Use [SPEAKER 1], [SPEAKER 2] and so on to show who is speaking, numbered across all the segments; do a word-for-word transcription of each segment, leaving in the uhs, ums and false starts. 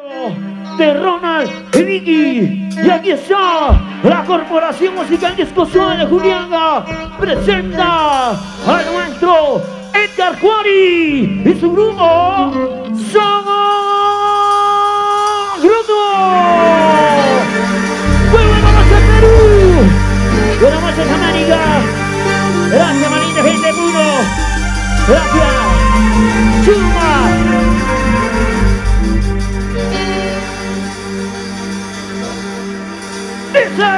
[SPEAKER 1] de Ronald y Vicky. Y aquí está la Corporación Musical Disco Suave de Julianga. Presenta a nuestro Edgar Juari y su grupo Somos Grupo. Muy buenas noches, Perú. Buenas noches, América. Gracias, manita, gente puro. Gracias. Chuma. Dice.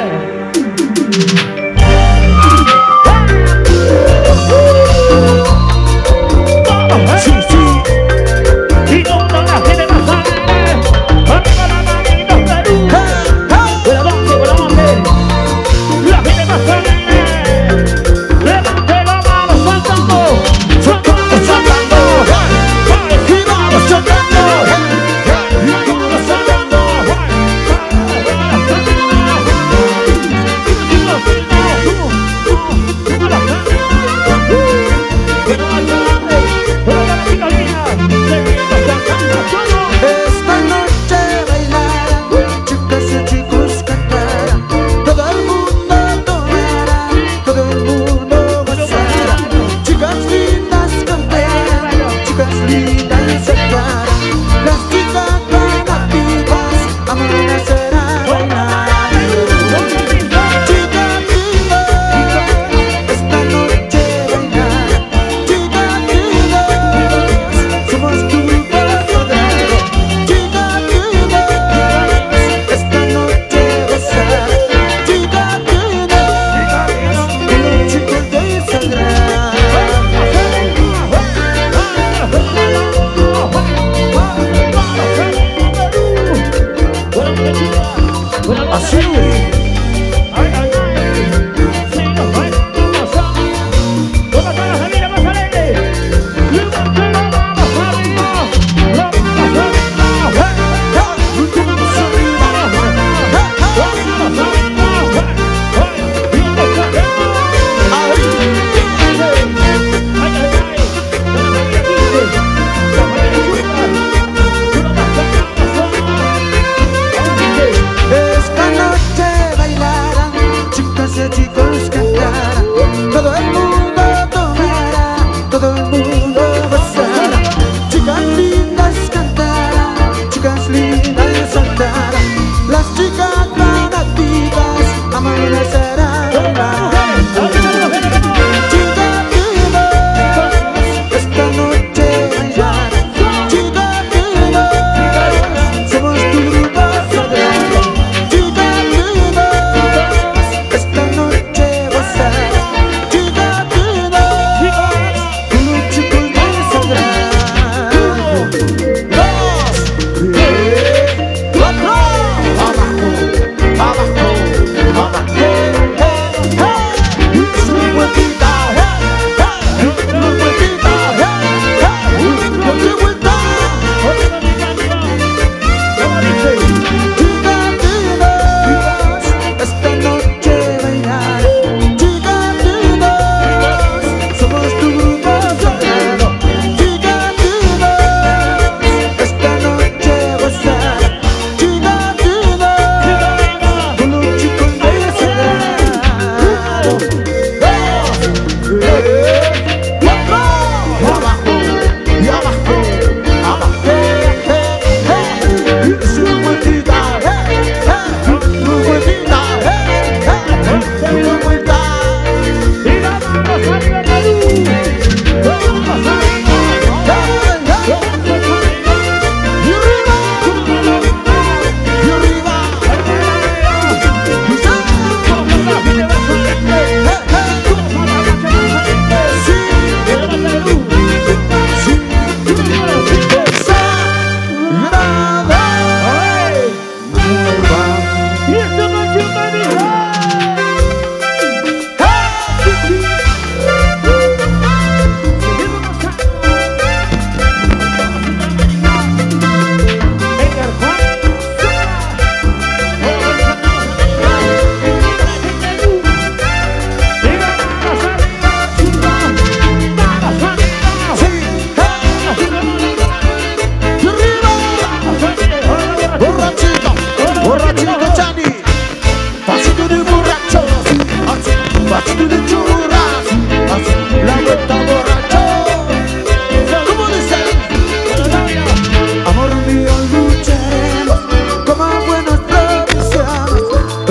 [SPEAKER 1] Sí, sí. Y toda la gente más alegre. Arriba la manita, Perú. Buenas noches, buenas noches. La gente más alegre. Levante la mano, saltando. Saltando, saltando. Y vamos saltando. Vamos saltando.
[SPEAKER 2] Esta noche bailarán, chicas y chicos cantarán, todo el mundo adorará, todo el mundo gozará. Chicas lindas cantarán, chicas lindas saltarán, las chicas fanáticas amanecerán bailando. Chicas lindas, esta noche bailarán, chicas lindas, somos tu
[SPEAKER 1] Bueno,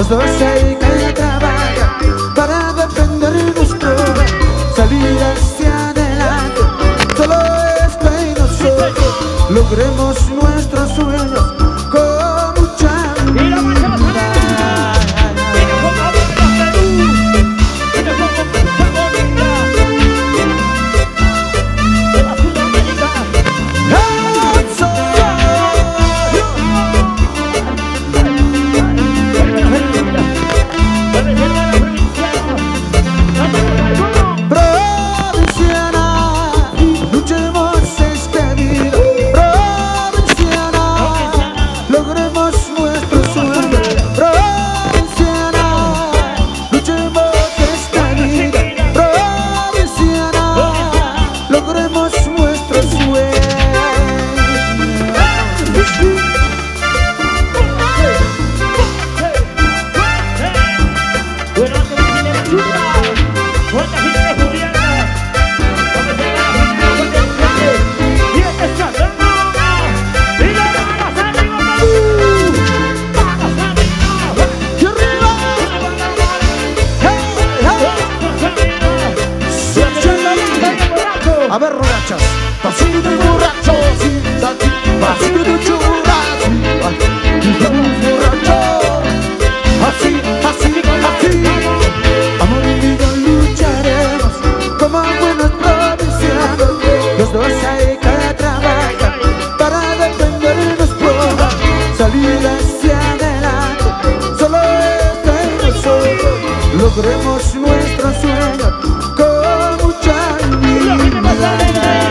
[SPEAKER 2] Los dos hay que trabajar para defendernos todos, salir hacia adelante. Solo esto y nosotros logremos nuestros sueños con mucha humildad.
[SPEAKER 3] A ver, borrachas, pasito de borracho, sí, pasito de churras, borracho, así, así, así. Amor y vida lucharemos como buenos provincianos. Los dos hay que trabajar para defendernos pronto, salir hacia adelante. Solo esto y nosotros logremos nuestros sueños con mucha humildad.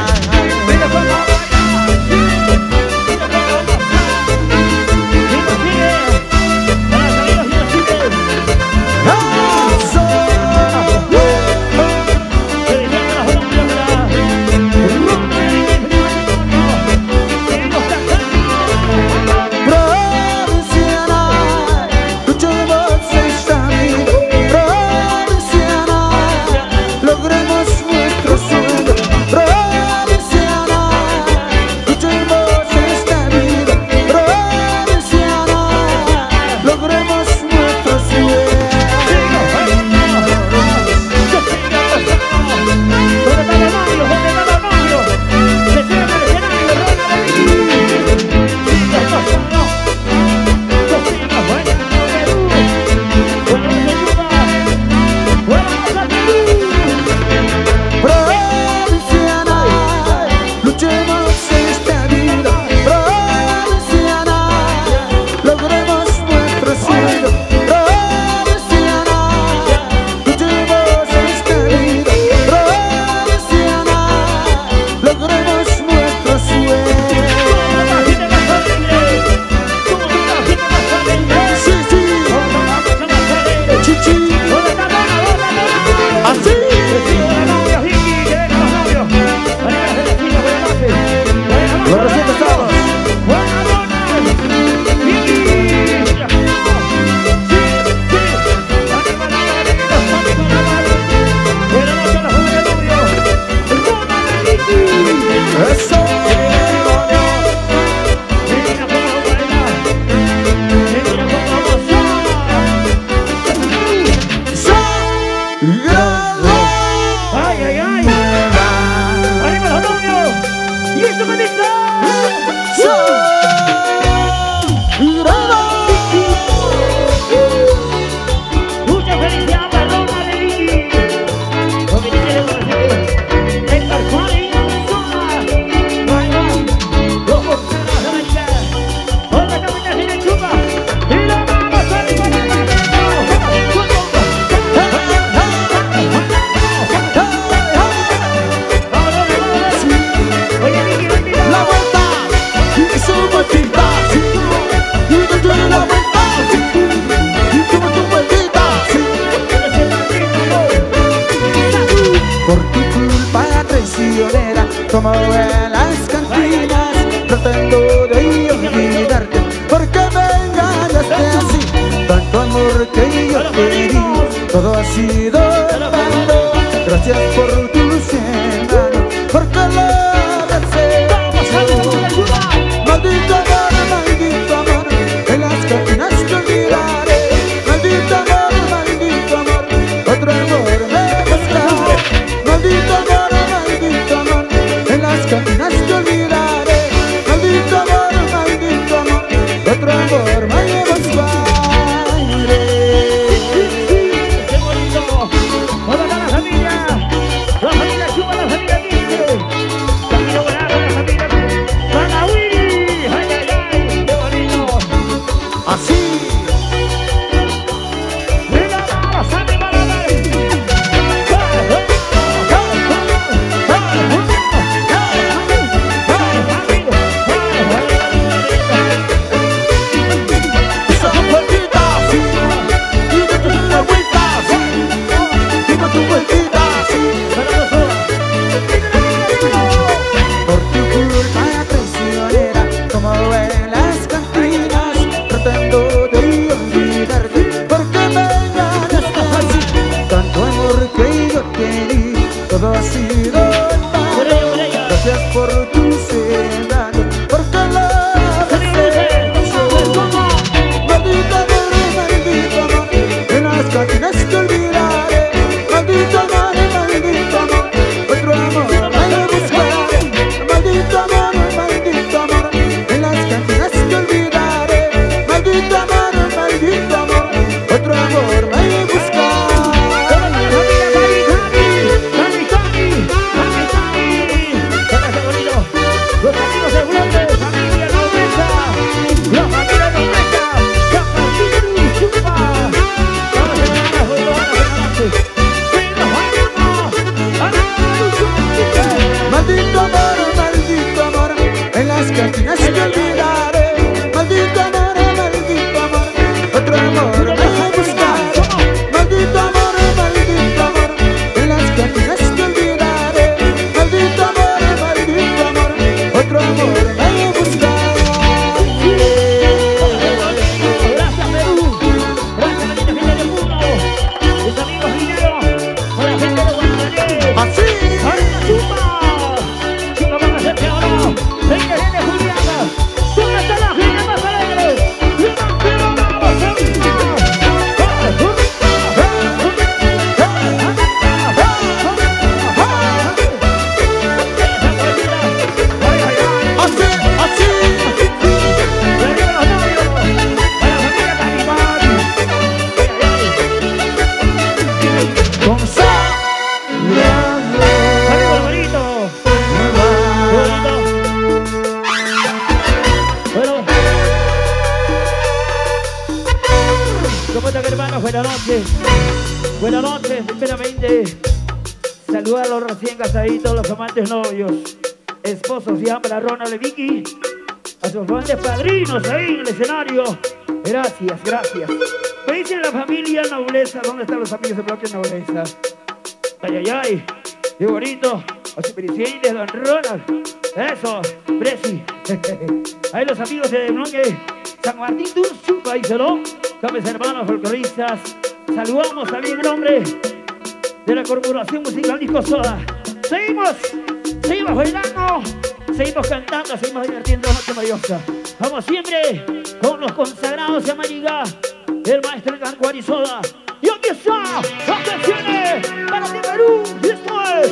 [SPEAKER 2] Como en las cantinas, tratando de olvidarte, porque me engañaste así. Tanto amor que yo te di, todo ha sido en vano. Gracias por tus manos, porque lo deseé. Maldito amor, maldito amor, en las cantinas te olvidaré. Maldito En las cantinas te olvidaré. Maldito amor, maldito amor, otro amor me buscaré. Maldito amor, maldito amor, en las cantinas te olvidaré. Maldito amor, maldito amor, otro amor me buscaré.
[SPEAKER 1] Gracias Perú, gracias bendita gente del mundo, mis amigos mineros, con la gente de Guadalajara.
[SPEAKER 2] Así.
[SPEAKER 1] ¡Ahora chupa! ¡Chupa para hacerte ahora! ¡Venga gente Juliana! ¿Dónde está la gente más alegre? ¡Levantemos la voz arriba!
[SPEAKER 2] Así, así.
[SPEAKER 1] Hermanos, buenas noches. Buenas noches, primeramente. Saludar a los recién casaditos, los amantes novios, esposos y ambas, a Ronald y Vicky, a sus grandes padrinos ahí en el escenario. Gracias, gracias. Me dicen la familia Nobleza. ¿Dónde están los amigos de bloque Nobleza? Ay, ay, ay. Qué bonito. A su presidente, don Ronald. Eso, Presi. Ahí los amigos de bloque San Martín Turzupa, díselo. Cabes hermanos folcloristas. Saludamos también en nombre de la Corporación Musical Disco Soda. Seguimos, seguimos bailando, seguimos cantando, seguimos divirtiendo Noche Maravillosa. Vamos siempre con los consagrados de América, el maestro Edgar Juárez Soda. Y aquí está, las canciones para ti Perú. Y esto es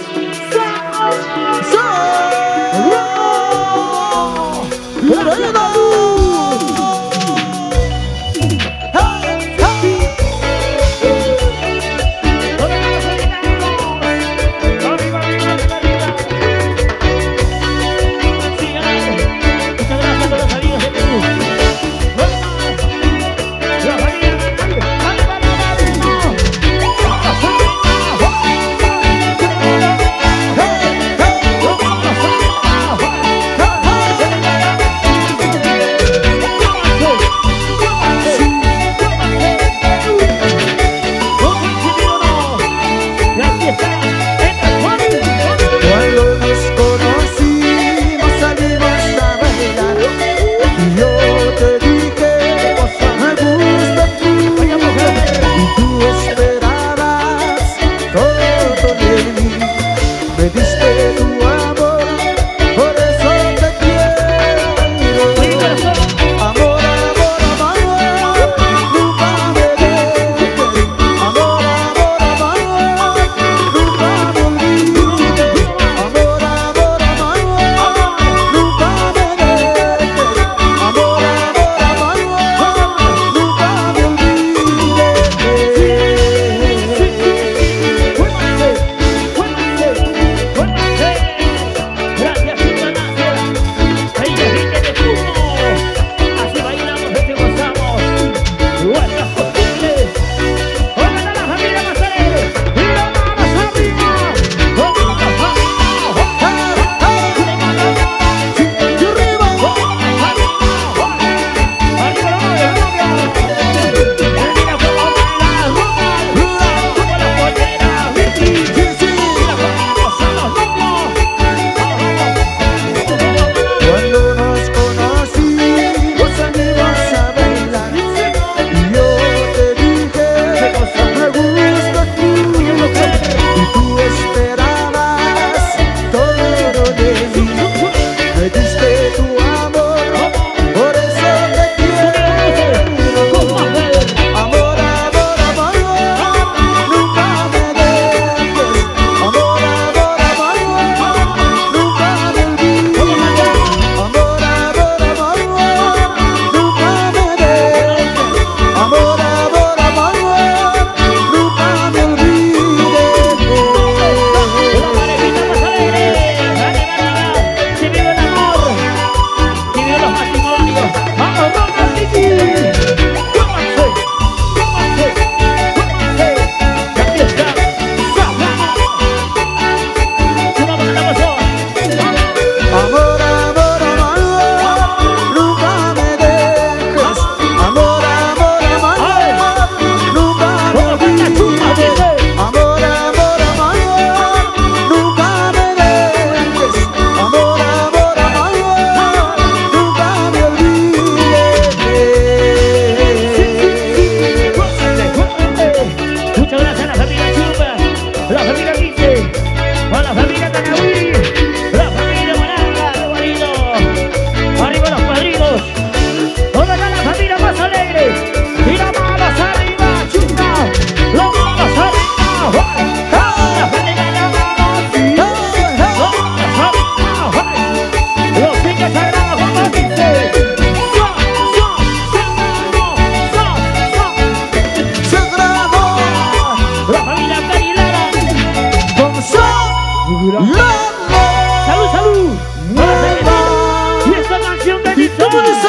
[SPEAKER 3] ¿Cómo dice?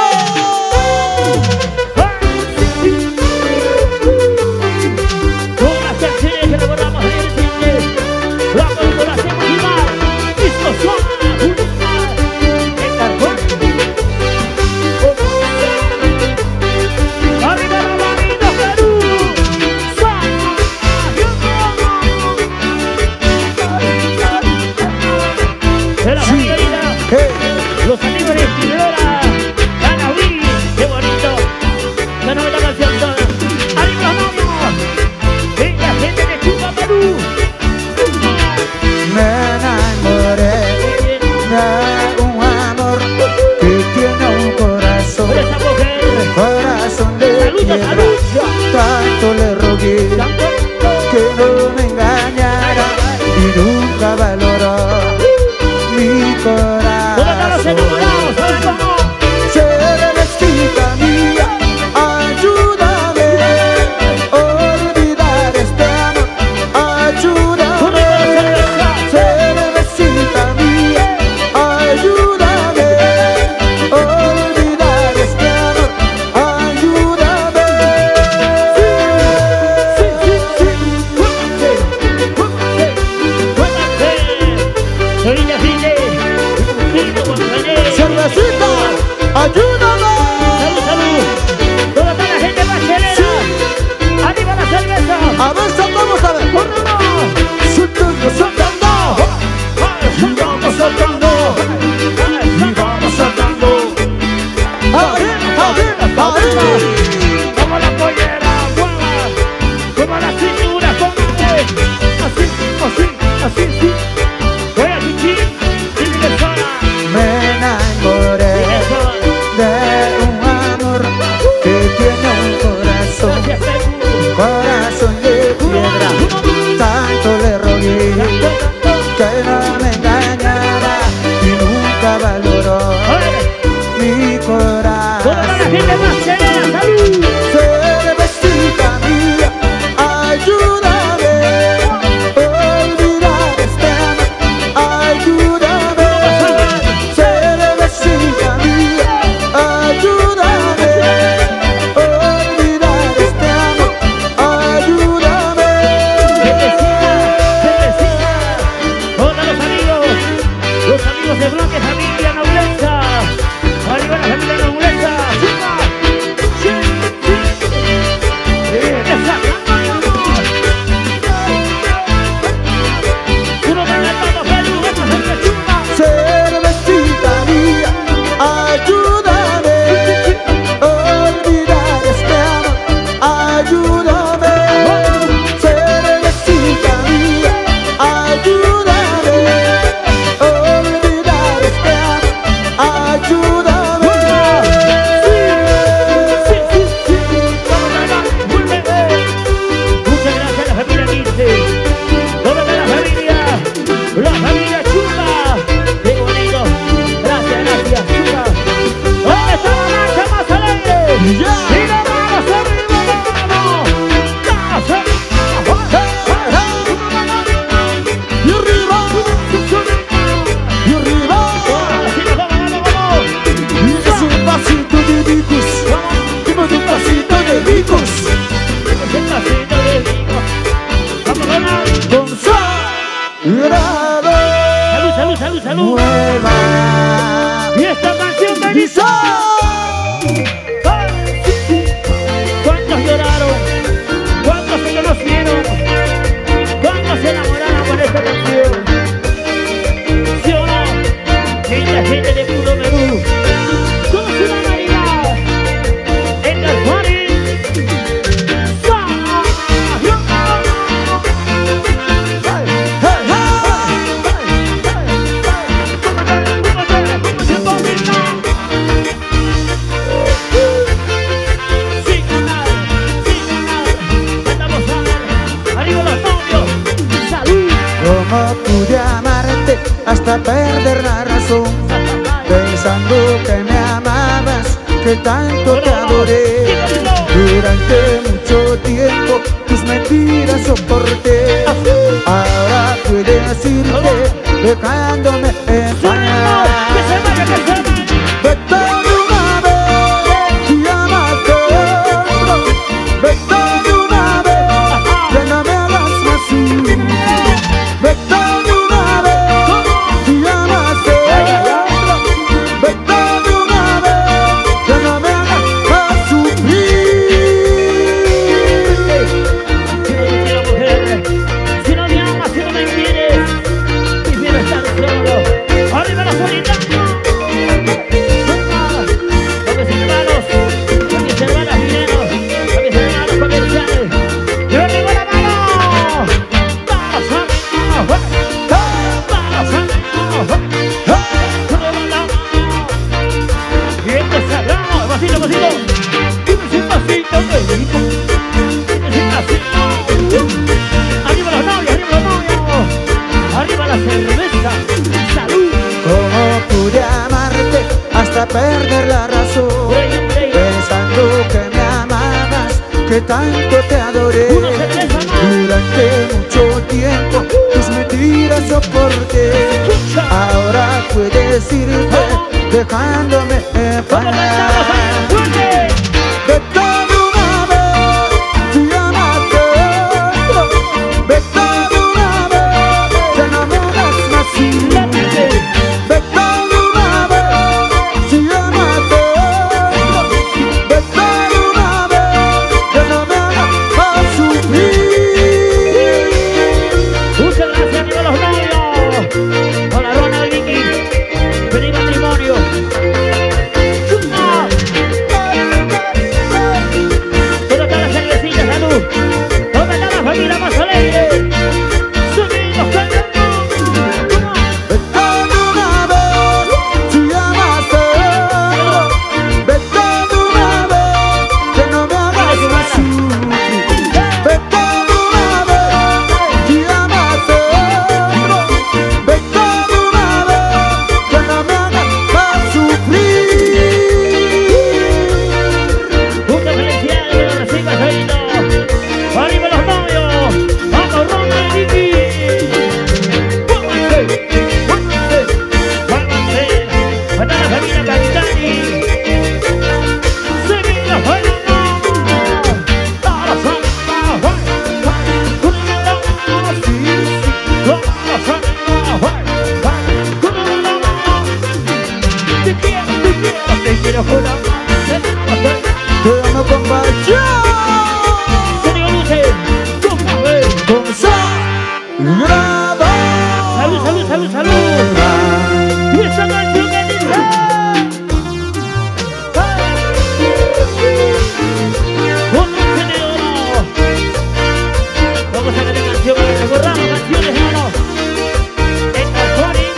[SPEAKER 1] Los amigos de Escribidora, Ana Willy, qué bonito. La novela canción toda. ¡Arriba los novios! ¡Venga, gente de Chupa Perú!
[SPEAKER 2] Me enamoré de un amor que tiene un corazón,
[SPEAKER 1] Por esa mujer.
[SPEAKER 2] corazón de
[SPEAKER 1] Salud,
[SPEAKER 2] piedra.
[SPEAKER 1] salud.
[SPEAKER 2] Tanto le rogué que no me engañara y nunca valoró mi
[SPEAKER 1] ¿Cómo están los
[SPEAKER 2] corazón.
[SPEAKER 1] enamorados? ¿Saben cómo?
[SPEAKER 2] Celestita mía, ayúdame a olvidar este amor, ayúdame. Celestita mía, ayúdame a olvidar este amor, ayúdame.
[SPEAKER 1] Sí, sí, sí. Fuerte, fuerte. Soy la Fide.
[SPEAKER 2] Cervecita, ayúdame.
[SPEAKER 1] Salud, salud. ¿Dónde está la gente pastelera? ¡Arriba la cerveza!
[SPEAKER 2] A ver, saltamos, a ver.
[SPEAKER 1] ¡Vámonos!
[SPEAKER 2] Soltando, soltando.
[SPEAKER 1] Y vamos saltando, y vamos saltando.
[SPEAKER 2] A ver, a ver, a ver.
[SPEAKER 1] Como la pollera, guava, como la cintura, póngale. Así, así, así, sí. Voy a chichi, chichi de sola.
[SPEAKER 2] Me enamoré de un amor que tiene un corazón,
[SPEAKER 1] Gracias, Perú.
[SPEAKER 2] corazón de piedra. Tanto le rogué que no me engañara y nunca valoró mi
[SPEAKER 1] Toda la
[SPEAKER 2] corazón.
[SPEAKER 1] gente pastelera, salud.
[SPEAKER 2] Cervecita mía, ayúdame a olvidar este amor, ayúdame. Cervecita mía, ayúdame a olvidar este amor, ayúdame.
[SPEAKER 1] Hola los amigos, los amigos de Bloque Familia Nobleza. Arriba la familia Nobleza. ¡Chupa! ¡Sí! ¡Sí! ¡Esa! ¡Uno para el Papa Perú! ¡Vamos a hacer chupa!
[SPEAKER 2] Cervecita mía, ayúdame a olvidar este amor, ayúdame. Cervecita mía, ayúdame a olvidar este amor, ayúdame.
[SPEAKER 1] ¡Sí! ¡Sí, sí, sí! ¡Vamos a ganar! Muchas gracias a la familia quince. ¿Dónde está la familia? La familia Chupa. ¡Qué bonito! Gracias, gracias, Chupa. ¿Dónde está la marcha más alegre?
[SPEAKER 2] Ya.
[SPEAKER 1] ¡Y la vamos arriba, vamos! ¡Vamos arriba!
[SPEAKER 2] Y arriba, y arriba,
[SPEAKER 1] ¡Así nos vamos, vamos, vamos!
[SPEAKER 2] y es un pasito de bicos, dimos un pasito de bicos,
[SPEAKER 1] ¡El pasito de Vigo! ¡Vamos a ganar!
[SPEAKER 2] consagrado,
[SPEAKER 1] ¡Salud, salud, salud, salud!
[SPEAKER 2] nueva.
[SPEAKER 1] Y esta canción me dice... ¿Cuántos lloraron? ¿Cuántos se conocieron? ¿Cuántos se enamoraron con esta canción? ¿Sí o no? Linda gente de puro Perú. Somos una Navidad. En el party.
[SPEAKER 2] ¿Cómo pude amarte hasta perder la razón? Pensando que me amabas, que tanto te adoré. Durante mucho tiempo tus mentiras soporté. Ahora puedes irte dejándome engañar. De todo un
[SPEAKER 1] pasito, dime un pasito, rico. Dime un pasito. Arriba los novios, arriba los novios. Arriba la cerveza. Salud.
[SPEAKER 2] ¿Cómo pude amarte hasta perder la razón? Pensando que me amabas, que tanto te adoré. Durante mucho tiempo tus mentiras soporté. Ahora puedes irte dejándome en paz. Vete de una vez, si amaste otro. Vete de una vez, ya no me das más sin mí. Vete de una vez, si amaste otro. Vete de una vez, ya no me hagas más sufrir.
[SPEAKER 1] Muchas gracias, amigos los novios. Con la Rona de Vicky. Feliz matrimonio. ¿Dónde están las cervecitas, salud? ¿Dónde está la familia más alegre? Seguimos cantando.
[SPEAKER 2] Vete de una vez, si amaste otro. Vete de una vez, que no me hagas más sufrir. Vete de una vez, si amaste otro. Vete de una vez, que no me hagas más sufrir.
[SPEAKER 1] Muchas felicidades, que lo reciba solito. Arriba los novios. Vamos, Rona y Vicky. Pónganse, pónganse, pónganse. Está la familia Cantani. Seguimos bailando. Todos los años, guay, guay. Con el sí, sí. Todos los años, guay, guay. Con el te quiero, te quiero, te quiero con la mano.
[SPEAKER 2] Te amo con pasión,
[SPEAKER 1] Sonido Luces, ¿cómo ves?
[SPEAKER 2] consagrado.
[SPEAKER 1] Salud, salud, salud, salud. Y esa canción que dice otro tenedor. Vamos a cantar canciones, recordamos canciones, hermanos. En Casuari,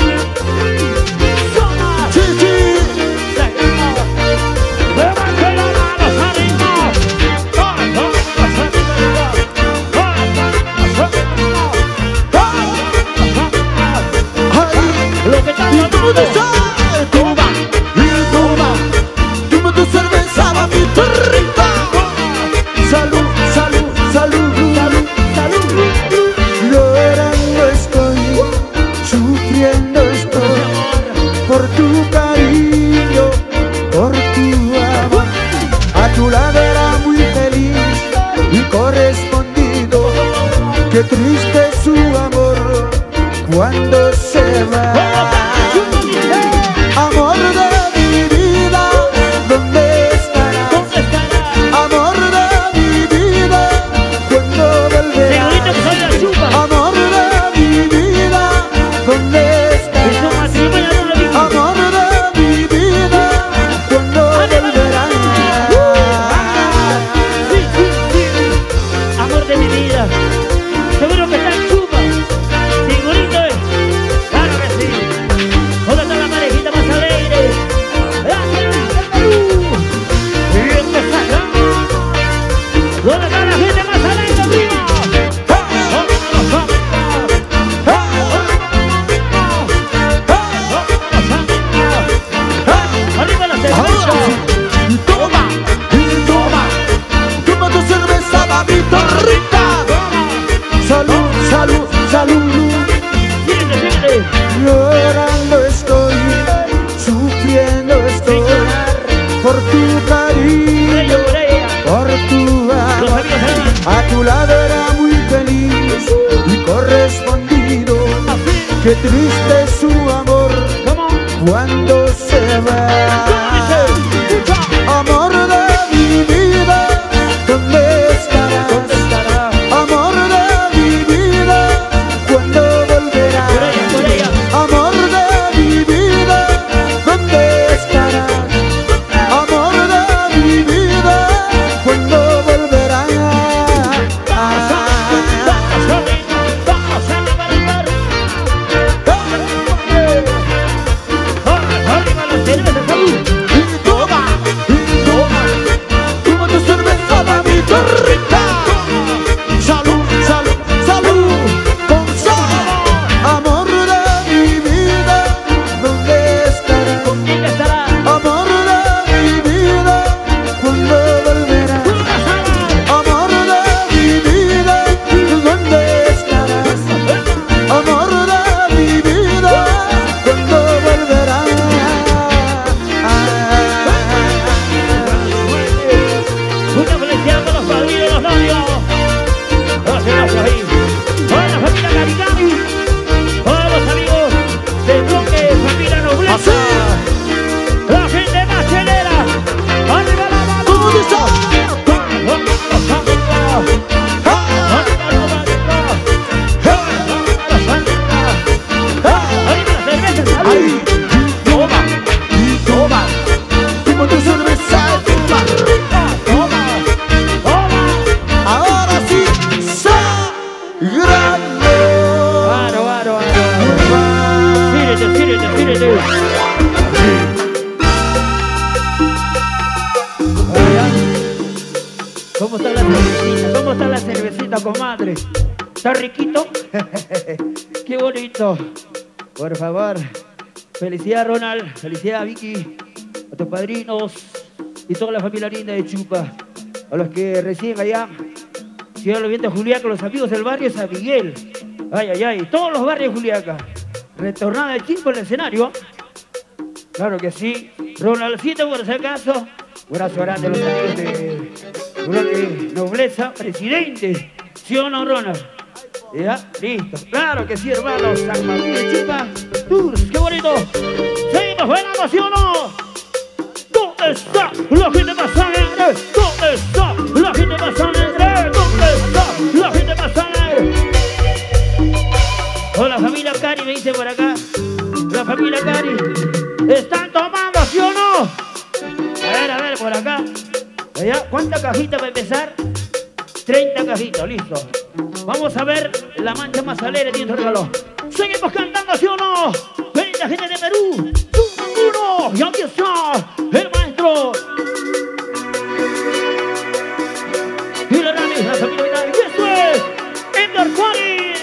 [SPEAKER 1] Soma,
[SPEAKER 2] Chichi,
[SPEAKER 1] seguimos. Levante las manos arriba. Todas las manos arriba. Todas las manos arriba. Todas las manos arriba.
[SPEAKER 2] ay,
[SPEAKER 1] Lo que está
[SPEAKER 2] y tú
[SPEAKER 1] sonando.
[SPEAKER 2] me sabes, toma, y toma. Toma tu cerveza, mamita rica. Salud, salud, salud, salud, salud. Llorando estoy, sufriendo estoy por tu cariño, por tu amor. A tu lado era muy feliz y correspondido. Qué triste su amor cuando se va. Amor de mi vida, ¿dónde estarás?
[SPEAKER 1] ¿Dónde estará?
[SPEAKER 2] Amor de mi vida, ¿cuándo volverás?
[SPEAKER 1] Segurito que soy la chupa.
[SPEAKER 2] Amor de mi vida, ¿dónde
[SPEAKER 1] Es un
[SPEAKER 2] estarás?
[SPEAKER 1] matrimonio de una vida.
[SPEAKER 2] Amor de mi vida, ¿cuándo volverás?
[SPEAKER 1] Sí, sí, sí. Amor de mi vida. Seguro que está en chupa. Segurito es. Claro que sí. ¿Dónde está la parejita más alegre? Y empezamos. ¿Dónde está la gente más alegre arriba? Arriba la cerveza.
[SPEAKER 2] Y toma, y toma, toma tu cerveza, mamita rica. Salud, salud, salud.
[SPEAKER 1] Síguete, síguete.
[SPEAKER 2] Llorando estoy, sufriendo estoy por tu cariño,
[SPEAKER 1] Brea, brea.
[SPEAKER 2] por tu
[SPEAKER 1] Los
[SPEAKER 2] amor.
[SPEAKER 1] amigos hermanos.
[SPEAKER 2] A tu lado era muy feliz y correspondido. Qué triste es su amor
[SPEAKER 1] Come on.
[SPEAKER 2] cuando se va. Amor de mi vida, ¿dónde estarás? Amor de mi vida, ¿cuándo volverás?
[SPEAKER 1] Brea, brea.
[SPEAKER 2] Amor de mi vida, ¿dónde estarás? Amor de mi vida, ¿cuándo volverás?
[SPEAKER 1] Vamos a bailar. ¿Cómo está la cervecita? ¿Cómo está la cervecita, comadre? ¿Está riquito? Qué bonito. Por favor. Felicidad, Ronald. Felicidad, Vicky. A tus padrinos y toda la familia linda de Chupa. A los que residen allá. Ciudad Los Vientos, Juliaca, los amigos del barrio San Miguel. Ay, ay, ay. Todos los barrios de Juliaca. Retornada de Chimpo en el escenario. Claro que sí. Ronaldcito, por si acaso. Un abrazo grande a los amigos de, de Nobleza, presidente. ¿Sí o no, Ronald? Ya, listo. Claro que sí, hermanos. San Martín de Chupa Tours. ¡Qué bonito! ¡Seguimos bailando, sí o no! ¿Dónde está la gente más alegre? ¿Dónde está la gente más alegre? ¿Dónde está la gente más alegre? Hola, familia Cari, me dice por acá. La familia Cari. ¿Están tomando, sí o no? A ver, a ver, por acá. Allá, ¿cuántas cajitas para empezar? treinta cajitas, listo. Vamos a ver la mancha más alegre tiene este regalo. Seguimos cantando, ¿sí o no? Venga, gente de Perú. Uno, y aquí está el maestro. Y la Rani, la familia Vidal. Y esto es Edgar Juárez.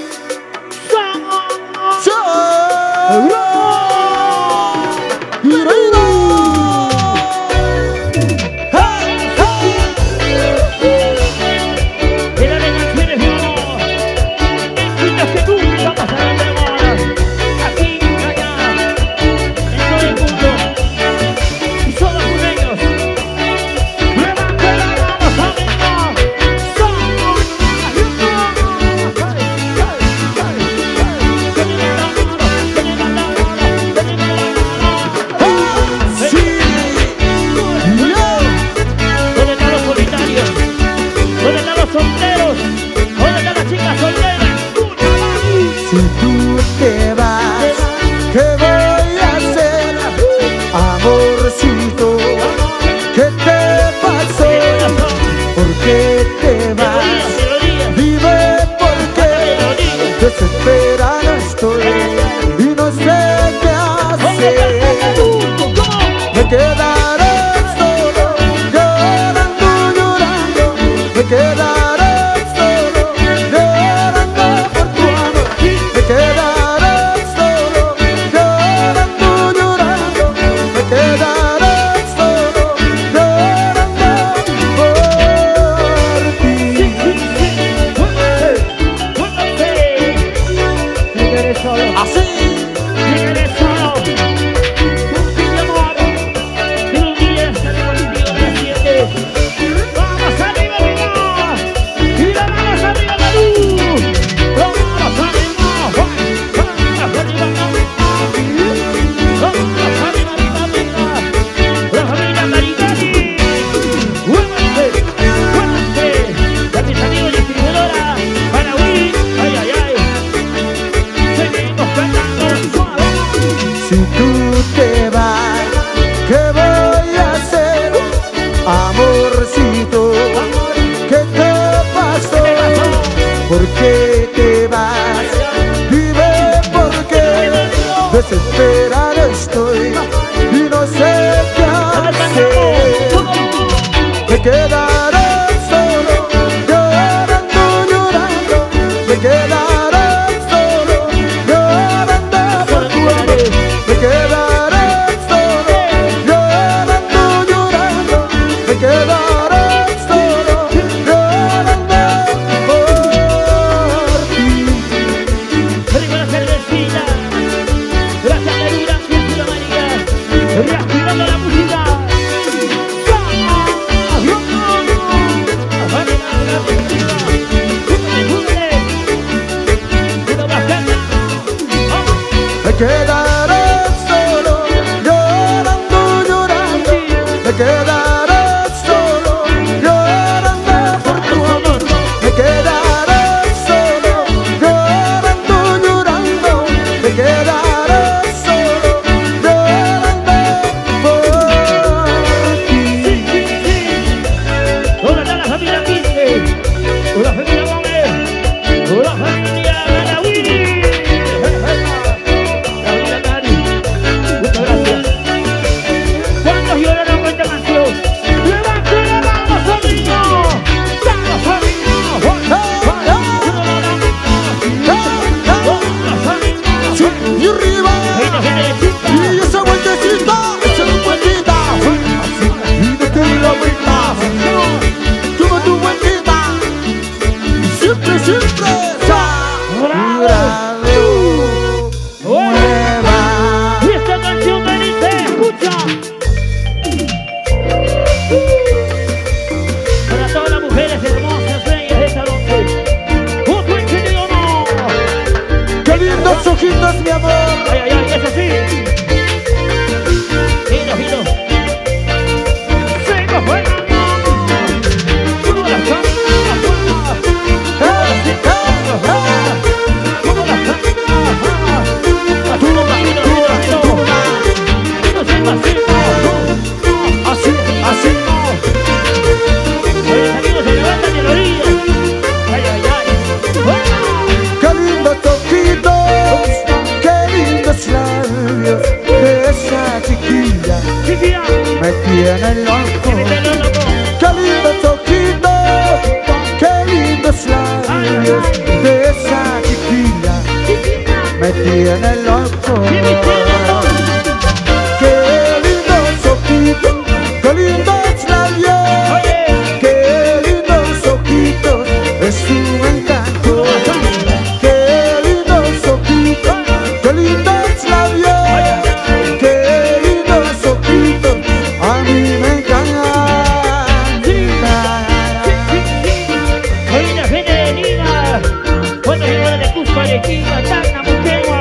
[SPEAKER 2] Desesperado estoy y no sé qué hacer. Me quedaré solo, llorando, llorando. Me quedaré solo, llorando por tu amor. Me quedaré solo, llorando, llorando. Me quedaré solo, llorando por ti.
[SPEAKER 3] Así.
[SPEAKER 1] Llegaré solo. Mi amor. De un día estaré contigo a las siete. Vamos arriba, arriba. Y la manos arriba, la luz. Vamos arriba. Vamos arriba, vamos arriba, arriba, arriba. La familia Maricani. Muévanse, muévanse. A mis amigos distribuidora. Para Willy. Ay, ay, ay.
[SPEAKER 2] Si tú te vas, ¿qué voy a hacer? Amorcito, ¿qué te pasó? ¿Por qué te vas? Dime por qué. Desesperado estoy y no sé qué hacer. Me quedaré solo, llorando, llorando. Me quedaré solo, llorando por tu amor. Me quedaré solo, llorando, llorando. Me quedaré solo, llorando por ti.
[SPEAKER 1] Venimos la cervecita. Gracias, Perú, gracias, Sudamérica. Reactivando la música.
[SPEAKER 2] Me quedaré solo, llorando, llorando. Me quedaré solo, llorando por tu amor. Me quedaré solo, llorando, llorando. Me quedaré solo, llorando por ti.
[SPEAKER 1] ¿Dónde está la familia quince? La familia Gómez. La familia Garawini. La familia Cari. Muchas gracias. ¿Cuántos lloraron con esta canción?
[SPEAKER 2] mi amor.
[SPEAKER 1] Ay, ay, ay, eso sí. Fino, fino. Seguimos bailando. Como las camas, como las camas.
[SPEAKER 2] Así, así.
[SPEAKER 1] Oye, amigos, se levantan de la orilla. Ay, ay, ay.
[SPEAKER 2] Qué lindos ojitos, qué lindos labios de esa chiquilla.
[SPEAKER 1] Chiquilla,
[SPEAKER 2] Me tienen loco.
[SPEAKER 1] que me tengo loco.
[SPEAKER 2] Qué lindos ojitos, qué lindos labios de esa chiquilla.
[SPEAKER 1] Chiquilla,
[SPEAKER 2] Me tienen loco.
[SPEAKER 1] que me tiene loco.
[SPEAKER 2] Qué lindos ojitos, qué lindos labios.
[SPEAKER 1] Oye,
[SPEAKER 2] Qué lindos ojitos, es su encanto. Qué lindos ojitos, qué lindos labios. Qué lindos ojitos, a mí me encantan.
[SPEAKER 1] oye, la gente de Lima. Cuando se de Cusco, Arequipa, Tacna, Moquegua.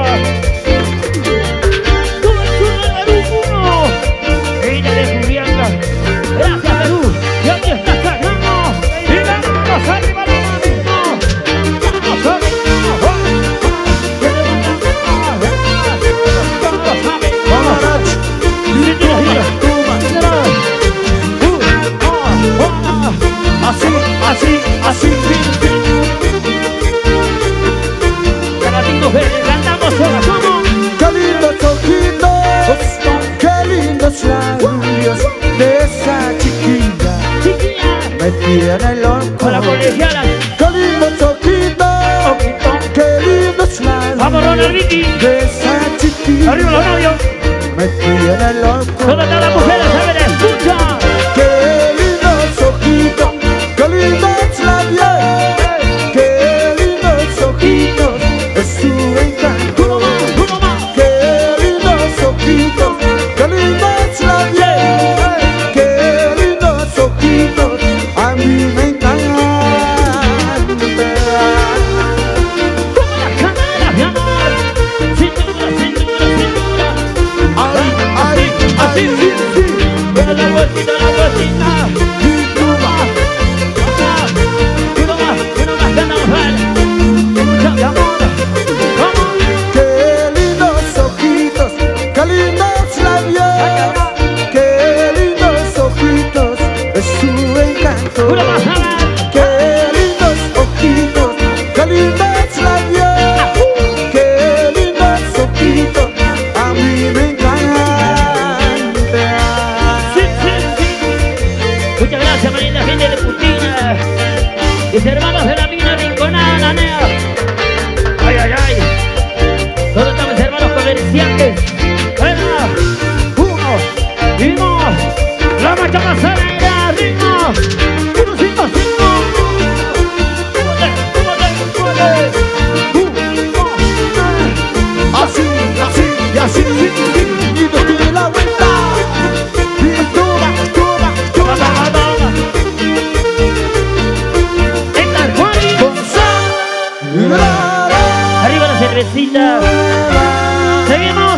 [SPEAKER 1] Todo el sur del Perú, uno. Ella de Juliana. Gracias, Perú. Y aquí está Carlano. Y vamos arriba, vamos. Vamos arriba.
[SPEAKER 2] Así, así, así.
[SPEAKER 1] Caratitos verdes, cantamos sola, ¿cómo?
[SPEAKER 2] Qué lindos ojitos, qué lindos labios de esa chiquilla.
[SPEAKER 1] Chiquilla,
[SPEAKER 2] Me tienen loco.
[SPEAKER 1] para colegialas.
[SPEAKER 2] Qué lindos ojitos, qué lindos labios
[SPEAKER 1] Vamos, Ronald Vicky.
[SPEAKER 2] de esa chiquilla.
[SPEAKER 1] Arriba los novios.
[SPEAKER 2] Me tienen loco.
[SPEAKER 1] ¿Dónde están las mujeres? A ver, escucha.
[SPEAKER 2] Qué lindos ojitos, qué lindos labios. Qué lindos ojitos, es su encanto.
[SPEAKER 1] Uno más, uno más.
[SPEAKER 2] Qué lindos ojitos, qué lindos labios. Qué lindos ojitos, a mí me encantan.
[SPEAKER 1] Como las cámaras, mi amor. Cintura, cintura, cintura.
[SPEAKER 2] Ay, ay,
[SPEAKER 1] Así,
[SPEAKER 2] ay,
[SPEAKER 1] sí, sí. Pero la vueltita, la vueltita.
[SPEAKER 2] y tú más.
[SPEAKER 1] Uno más, uno más, cantamos mal. Escucha, mi amor. ¿Cómo?
[SPEAKER 2] Qué lindos ojitos, qué lindos labios. Qué lindos ojitos, es su encanto.
[SPEAKER 1] Uno más, a ver.
[SPEAKER 2] Qué lindos ojitos, qué lindos labios. Qué lindos ojitos, a mí me encantan.
[SPEAKER 1] Sí, sí, sí. Muchas gracias, Marina, gente de Putina. Mis hermanos de la mina Rinconada, la Nea. Ay, ay, ay. ¿Dónde están mis hermanos comerciantes? Venga. Uno. Y dos. La marcha más alegre. Ritmo. Uno, cinco, cinco. Súbete, súbete, súbete. Uno,
[SPEAKER 2] Así, así y así, y te tire la vuelta. Y toma, toma,
[SPEAKER 1] toma,
[SPEAKER 2] toma.
[SPEAKER 1] toma, toma. Héctor Juárez.
[SPEAKER 2] Con sal,
[SPEAKER 1] Arriba la cervecita. Seguimos.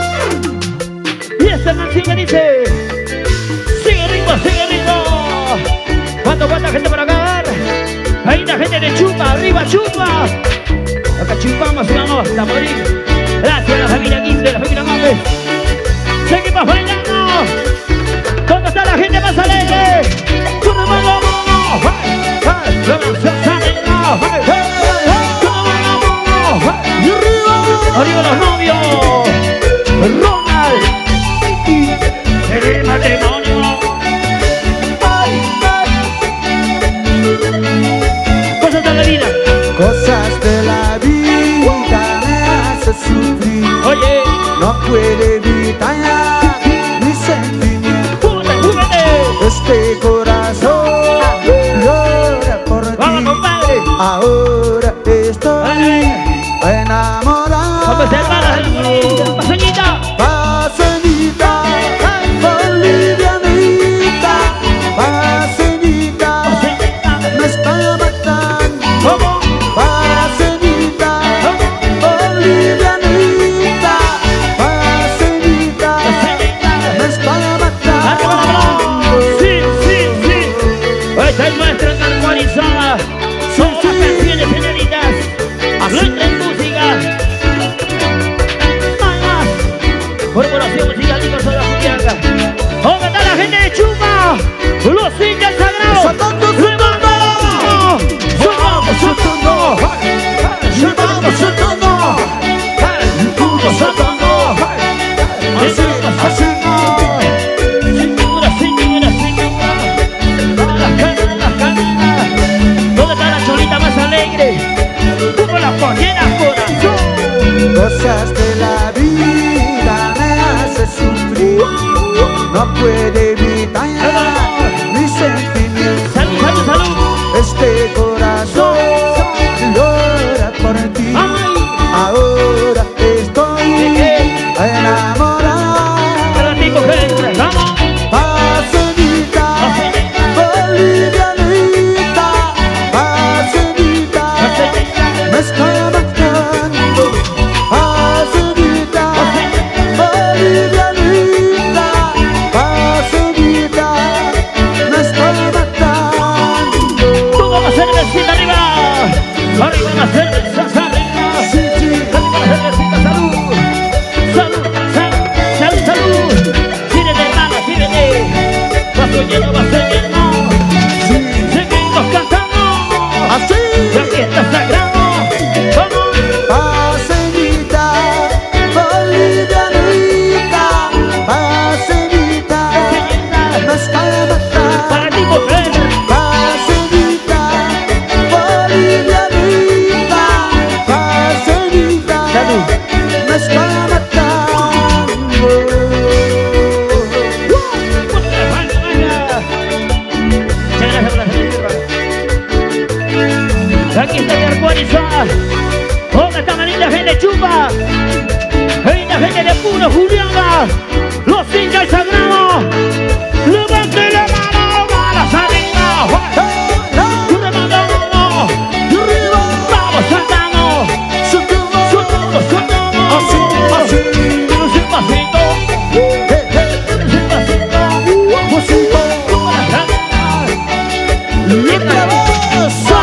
[SPEAKER 1] Y esta canción que dice: sigue ritmo, sigue ritmo. ¿Cuánto, cuánta gente por acá? Ahí la gente de Chupa, arriba Chupa. Acá chupamos y vamos hasta morir. Gracias a la familia quince, la familia Gómez. Seguimos bailando. ¿Dónde está la gente más alegre? ¡Todo el mundo, vamos!
[SPEAKER 2] y arriba.
[SPEAKER 1] ¡Arriba los novios! ¡Ronald! ¡El matrimonio!
[SPEAKER 2] Ay, ay.
[SPEAKER 1] ¡Cosas de la vida!
[SPEAKER 2] Cosas de la vida me hace sufrir.
[SPEAKER 1] ¡Oye!
[SPEAKER 2] No puede evitar mi sentimiento.
[SPEAKER 1] ¡Júgate, júgate!
[SPEAKER 2] Este corazón llora por ti.
[SPEAKER 1] ¡Vamos, compadre!
[SPEAKER 2] Ahora estoy
[SPEAKER 1] ¡Vale!
[SPEAKER 2] enamorado.
[SPEAKER 1] ¡Vamos a hermanas de la familia! ¡Paseñita!
[SPEAKER 2] Paseñita, bolivianita, paseñita, me está matando.
[SPEAKER 1] ¿Cómo?
[SPEAKER 2] Paseñita,
[SPEAKER 1] ¿Cómo?
[SPEAKER 2] bolivianita. cosas de la vida me hace sufrir. No puede evitar mis sentimientos.
[SPEAKER 1] Salud, salud, salud.
[SPEAKER 2] Este corazón llora por ti. Ahora estoy enamorado.
[SPEAKER 1] Para ti, mujer, vamos.
[SPEAKER 2] Pasenita, bolivianita, pasenita, me está matando. Pasenita, bolivianita, pasenita, me está matando.
[SPEAKER 1] Todo va a ser vecina arriba. Arriba la cerveza, arriba.
[SPEAKER 2] Sí, sí.
[SPEAKER 1] Arriba la cervecita, salud. Salud, salud, salud, salud. Tírete, hermano, tírete. Vaso lleno, vaso lleno. Seguimos cantando.
[SPEAKER 2] Así.
[SPEAKER 1] La fiesta sagrada. Vamos.
[SPEAKER 2] Pasenita, bolivianita, pasenita, me está matando.
[SPEAKER 1] Para ti, mujer.
[SPEAKER 2] Pasenita, bolivianita, pasenita,
[SPEAKER 1] Salud.
[SPEAKER 2] me está matando.
[SPEAKER 1] Aquí está Carcuariza. ¿Dónde está la linda gente de Chupa? Linda gente de Puro Juliana. Los hinchas sagrados. Levante la mano para la salida. Levantamos. Vamos saltando. Soltamos, soltamos.
[SPEAKER 2] Así, así.
[SPEAKER 1] Damos un pasito.
[SPEAKER 2] Hey, hey,
[SPEAKER 1] Damos un pasito.
[SPEAKER 2] músico,
[SPEAKER 1] Para la salida.
[SPEAKER 2] y trabaza.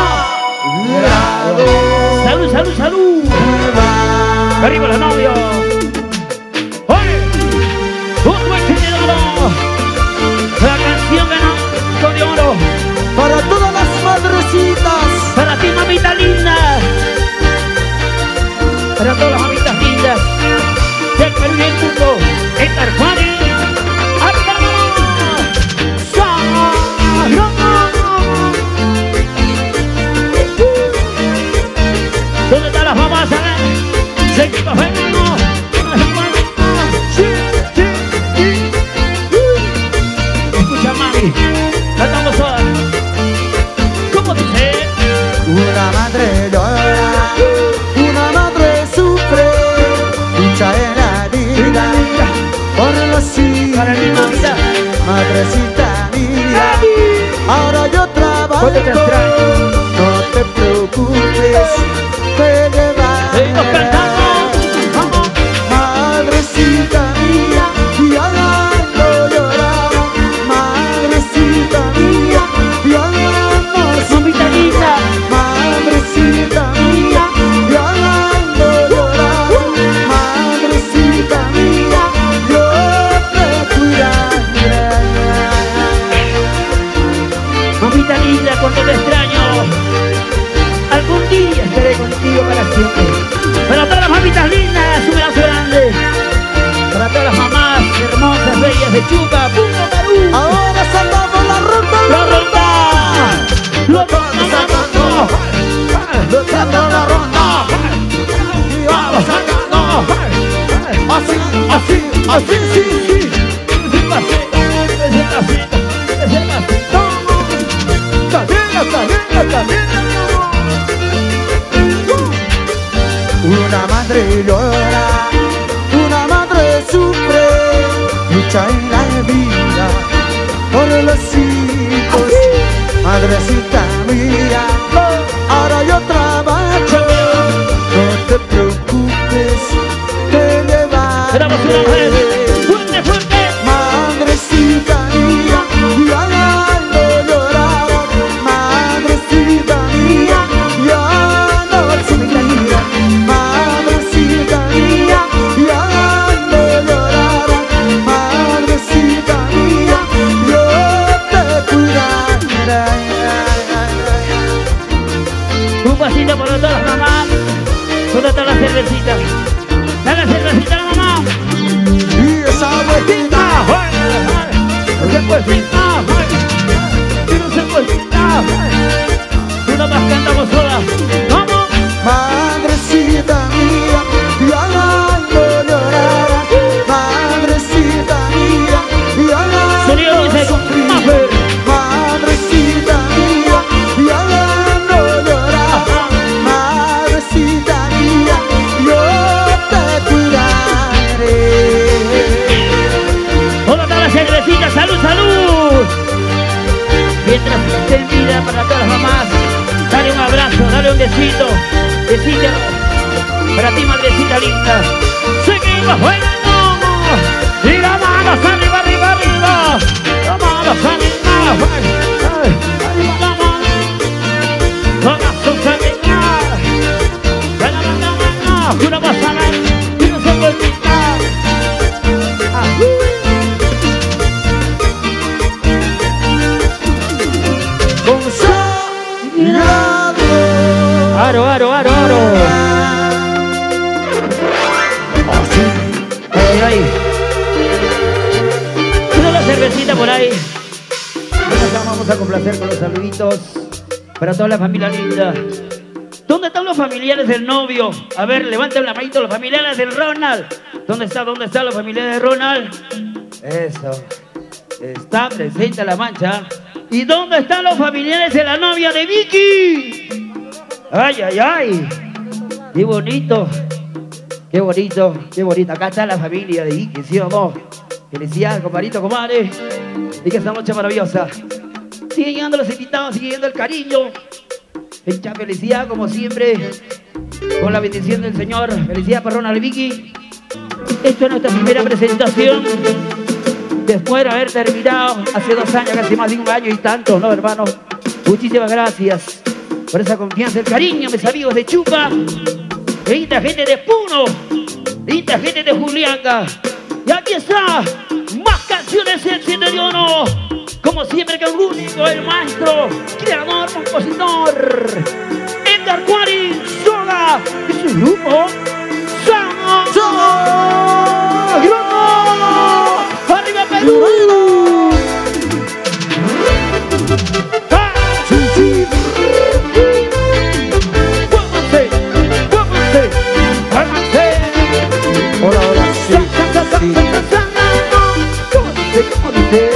[SPEAKER 1] Salud, salud, salud. Arriba la novia. ¡Oye! Un buen chileno. La canción ganó de oro.
[SPEAKER 2] Para todas las madrecitas,
[SPEAKER 1] Para ti, mamita linda. Para todas las mamitas lindas del Perú y el mundo. En Carcuari. ¡Arriba la mano! ¡Salud! ¿Dónde están las mamás? Seguimos, venimos. Sí, sí, sí. Escucha, mami. Cantamos todas. ¿Cómo dice?
[SPEAKER 2] una madre llora, una madre sufre, lucha en la vida por los hijos.
[SPEAKER 1] Para mi mamita.
[SPEAKER 2] Madrecita mía, ahora yo trabajo,
[SPEAKER 1] ¿Cuánto te extraño?
[SPEAKER 2] no te preocupes, te
[SPEAKER 1] Seguimos
[SPEAKER 2] llevaré.
[SPEAKER 1] cantando. Vamos.
[SPEAKER 2] Madrecita mía, y hablando llorar, madrecita mía, y hablando
[SPEAKER 1] Mamita linda.
[SPEAKER 2] madrecita mía, y hablando llorar, madrecita mía, yo te cuidaré.
[SPEAKER 1] Mamita linda, cuando te extraño. Algún día estaré contigo para siempre. Para todas las mamitas lindas, un abrazo grande. Para todas las mamás hermosas, bellas de Chuca, Punto Perú.
[SPEAKER 2] Ahora saltamos la ronda,
[SPEAKER 1] ¡La ronda! ¡Lo tomamos!
[SPEAKER 2] lo saltamos la ronda,
[SPEAKER 1] ¡Y vamos sacando!
[SPEAKER 2] así,
[SPEAKER 1] Así, así, sí, sí. Ese pasito, ese pasito, ese pasito. Cadena, cadena, cadena.
[SPEAKER 2] una madre llora, una madre sufre, lucha en la vida por los hijos. Madrecita mía, ahora yo trabajo, no te preocupes, te llevaré.
[SPEAKER 1] Éramos una mujer. ¡Fuerte, fuerte!
[SPEAKER 2] Madrecita mía, y hablando llorar, madrecita mía, y hablando sufrir, madrecita mía, y hablando llorar, madrecita mía, yo te cuidaré.
[SPEAKER 1] Un pasito para todas las mamás. Para todas las cervecitas. Dale la cervecita a la mamá.
[SPEAKER 2] Y esa vueltita,
[SPEAKER 1] No se cuecita. No se cuecita. Una más cantamos sola. ¡Vamos!
[SPEAKER 2] madrecita mía, y hablando
[SPEAKER 1] besito, besito para ti, madrecita linda. Seguimos bailando y la mano arriba, arriba, arriba, la mano arriba, ay, arriba la mano, corazón se venga, la mano, la mano, una pasada y no se puede quitar. Aro, aro, aro, aro. Ay, ay. Una la cervecita por ahí. Bueno, vamos a complacer con los saluditos para toda la familia linda. ¿Dónde están los familiares del novio? A ver, levanten la manito los familiares del Ronald. ¿Dónde está? ¿Dónde están los familiares de Ronald? Eso. Está presente la mancha. ¿Y dónde están los familiares de la novia de Vicky? Ay, ay, ay. Qué bonito. Qué bonito, qué bonito. Acá está la familia de Vicky, ¿sí o no? Felicidades, compadrito, comadre. Y que esta noche maravillosa. Sigue llegando los invitados, sigue llegando el cariño. Mucha felicidad, como siempre, con la bendición del Señor. Felicidad para Ronald y Vicky. Esto es nuestra primera presentación. Después de haber terminado hace dos años, casi más de un año y tanto, ¿no, hermano? Muchísimas gracias por esa confianza, el cariño, mis amigos de Chupa, linda gente de Puno, linda gente de Juliaca. Y aquí está, más canciones en siete de uno. Como siempre, que el único, el maestro, creador, compositor, Edgar Juárez Soga y su grupo, Sama. ¡Sama! ¡Grupo! ¡Arriba Perú! ¡Ah! ¡Sí, sí! ¡Pónganse! ¡Pónganse! ¡Pónganse!
[SPEAKER 2] Hola, hola, sí, sí.
[SPEAKER 1] ¿Cómo dice? ¿Cómo dice?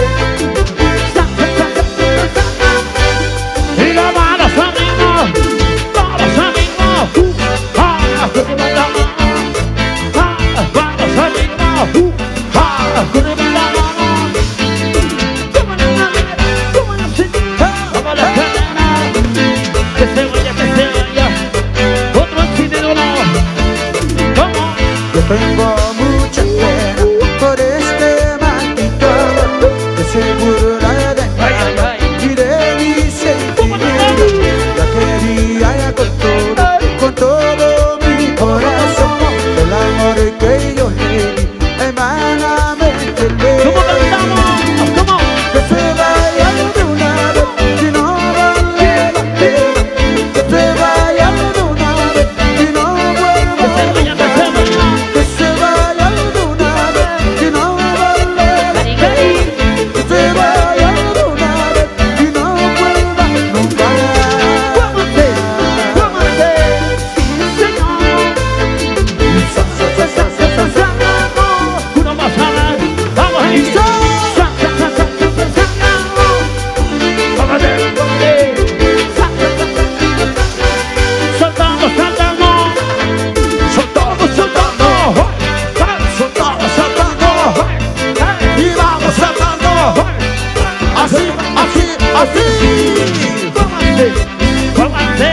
[SPEAKER 1] Y la mano arriba, manos arriba, uh, ah, con la mano, ah, manos arriba, uh, ah, con la mano. ¿Cómo no, cómo no se dice? Vamos a la cadena, que se vaya, que se vaya, otro accidente no. ¿Cómo?
[SPEAKER 2] Yo tengo mucha pena por este maldito amor, que seguro la de
[SPEAKER 1] Ay, ay, ay.
[SPEAKER 2] y de mi sentimiento. La quería ya con todo, con todo mi corazón. El amor que yo le di, hermanamente le
[SPEAKER 1] ¿Cómo cantamos? ¿Cómo?
[SPEAKER 2] que se vaya de una vez, si no vale la pena. Que se vaya de una vez, si no vuelva
[SPEAKER 1] Que se vaya, que se vaya.
[SPEAKER 2] que se vaya de una vez, si no vale la
[SPEAKER 1] Cari,
[SPEAKER 2] pena.
[SPEAKER 1] cari.
[SPEAKER 2] Que se vaya de una vez, si no vuelva nunca.
[SPEAKER 1] ¡Cómate! ¡Cómate! ¡Sí, señor!
[SPEAKER 2] Sa, sa, sa, sa, sa, sa, sa.
[SPEAKER 1] Una más sana. ¡Vamos ahí! ¡Sa, sa, sa, sa, sa, sa, sa! ¡Cómate! ¡Cómate! ¡Sa, sa, sa, sa, sa, sa! ¡Soltando, soltando! ¡Soltando, soltando!
[SPEAKER 2] Soltamos, saltando, y vamos saltando, así, así, así.
[SPEAKER 1] ¡Cómate! ¡Cómate!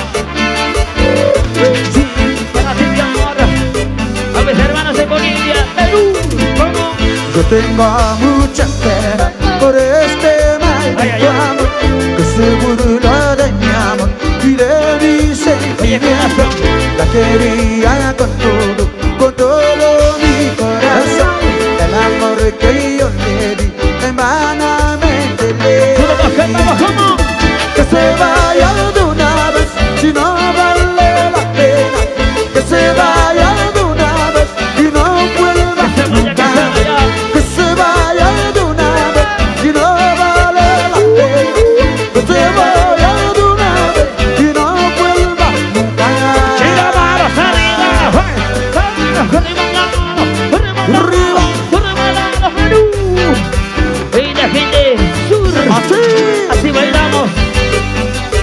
[SPEAKER 1] ¡Cómate, mi amor! A mis hermanos de Bolivia, Perú, ¿cómo?
[SPEAKER 2] Yo tengo mucha pena por este
[SPEAKER 1] Ay, ay,
[SPEAKER 2] maldito
[SPEAKER 1] ay.
[SPEAKER 2] amor, que se burla de mi amor y de mi sentimiento. La quería con todo, con todo mi corazón. El amor que yo le di, hermanamente le
[SPEAKER 1] ¡Uno más, cantamos, ¿cómo?
[SPEAKER 2] que se vaya de una vez, si no vale la pena. Que se vaya de una vez y no vuelva
[SPEAKER 1] Que se vaya,
[SPEAKER 2] nunca.
[SPEAKER 1] que se vaya.
[SPEAKER 2] Que se vaya de una vez y no vale la pena. Que se vaya de una vez y no vuelva nunca.
[SPEAKER 1] ¡Y la mano arriba! ¡Arriba la mano! ¡Arriba la mano! ¡Arriba la mano, Perú! ¡Y la gente sur!
[SPEAKER 2] Así.
[SPEAKER 1] Así bailamos.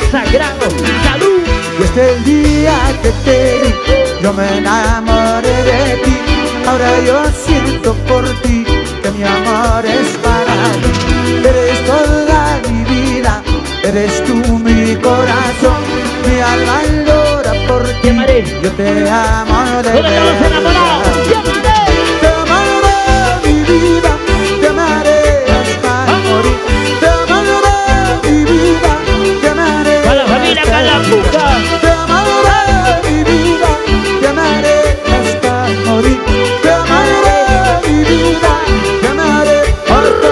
[SPEAKER 1] sagrado. Salud.
[SPEAKER 2] Desde el día que te vi, yo me enamoré de ti. Ahora yo siento por ti que mi amor es para ti. Eres toda mi vida, eres tú mi corazón. Mi alma llora por ti,
[SPEAKER 1] Llamaré.
[SPEAKER 2] yo te amo de
[SPEAKER 1] Todos los enamorados.
[SPEAKER 2] verdad.
[SPEAKER 1] Llamaré.
[SPEAKER 2] Te amaré mi vida, te amaré hasta morir. Te amaré mi vida, te amaré
[SPEAKER 1] Para la familia
[SPEAKER 2] hasta
[SPEAKER 1] Calapuca.
[SPEAKER 2] te amaré mi vida, te amaré hasta morir. Te amaré mi vida, te amaré hasta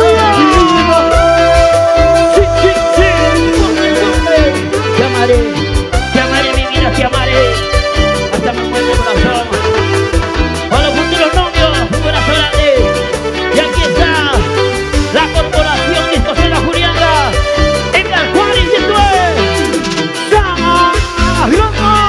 [SPEAKER 1] Sí, sí, sí. Te amaré, te amaré mi vida, te amaré. Hasta me muerde el corazón. A los futuros novios, un corazón grande. Y aquí está la corporación Discos de la Jurianga. Edgar Juárez y esto es Sama Loco.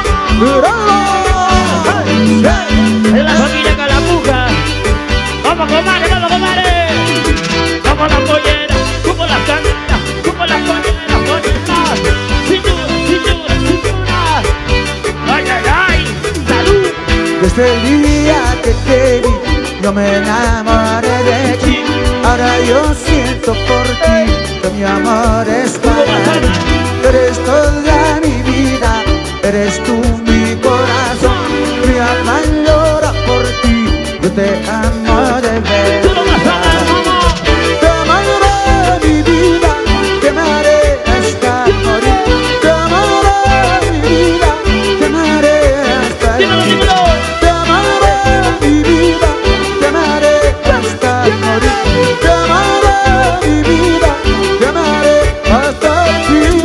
[SPEAKER 1] De la familia Calapuca. Vamos comadre, vamos comadre. Vamos la pollera, como la canela, como la pollera, pollera. Cintura, cintura, cintura. Ay, ay, ay. Salud.
[SPEAKER 2] Desde el día que te vi, yo me enamoré de ti. Ahora yo siento por ti que mi amor es para ti. Eres toda mi vida, eres tú mi corazón. Mi alma llora por ti, yo te amo de
[SPEAKER 1] Tú lo vas a dar,
[SPEAKER 2] verdad.
[SPEAKER 1] mamá.
[SPEAKER 2] Te amaré mi vida, te amaré hasta morir. Te amaré mi vida, te amaré hasta
[SPEAKER 1] Dímelo,
[SPEAKER 2] morir.
[SPEAKER 1] dímelo.
[SPEAKER 2] Te amaré mi vida, te amaré hasta morir. Te amaré mi vida, te amaré hasta el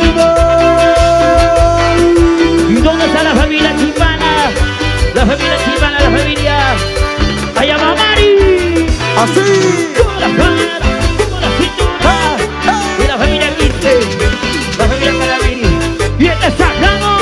[SPEAKER 2] final.
[SPEAKER 1] ¿Y dónde está la familia Chipana? La familia Chipana, la familia Ayamamari.
[SPEAKER 2] Así.
[SPEAKER 1] Como la cadera, como la cintura. Y la familia Quinte, la familia Calaviri. Y este sagrado.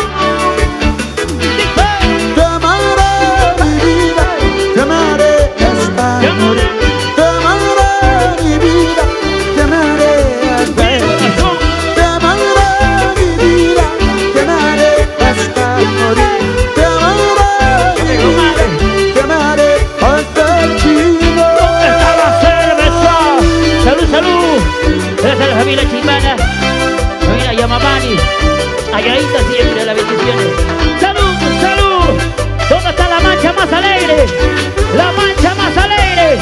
[SPEAKER 2] Te amaré mi vida, te amaré hasta
[SPEAKER 1] Te amaré.
[SPEAKER 2] morir. Te amaré mi vida, te amaré hasta
[SPEAKER 1] Mi
[SPEAKER 2] el final.
[SPEAKER 1] corazón.
[SPEAKER 2] Te amaré mi vida, te amaré hasta morir. Te amaré mi vida, te amaré hasta el final.
[SPEAKER 1] ¿Dónde está la cerveza? Salud, salud. Esa es la familia Chipana. Familia Yamamani. Alladita siempre, las bendiciones. Salud, salud. ¿Dónde está la mancha más alegre? La mancha más alegre.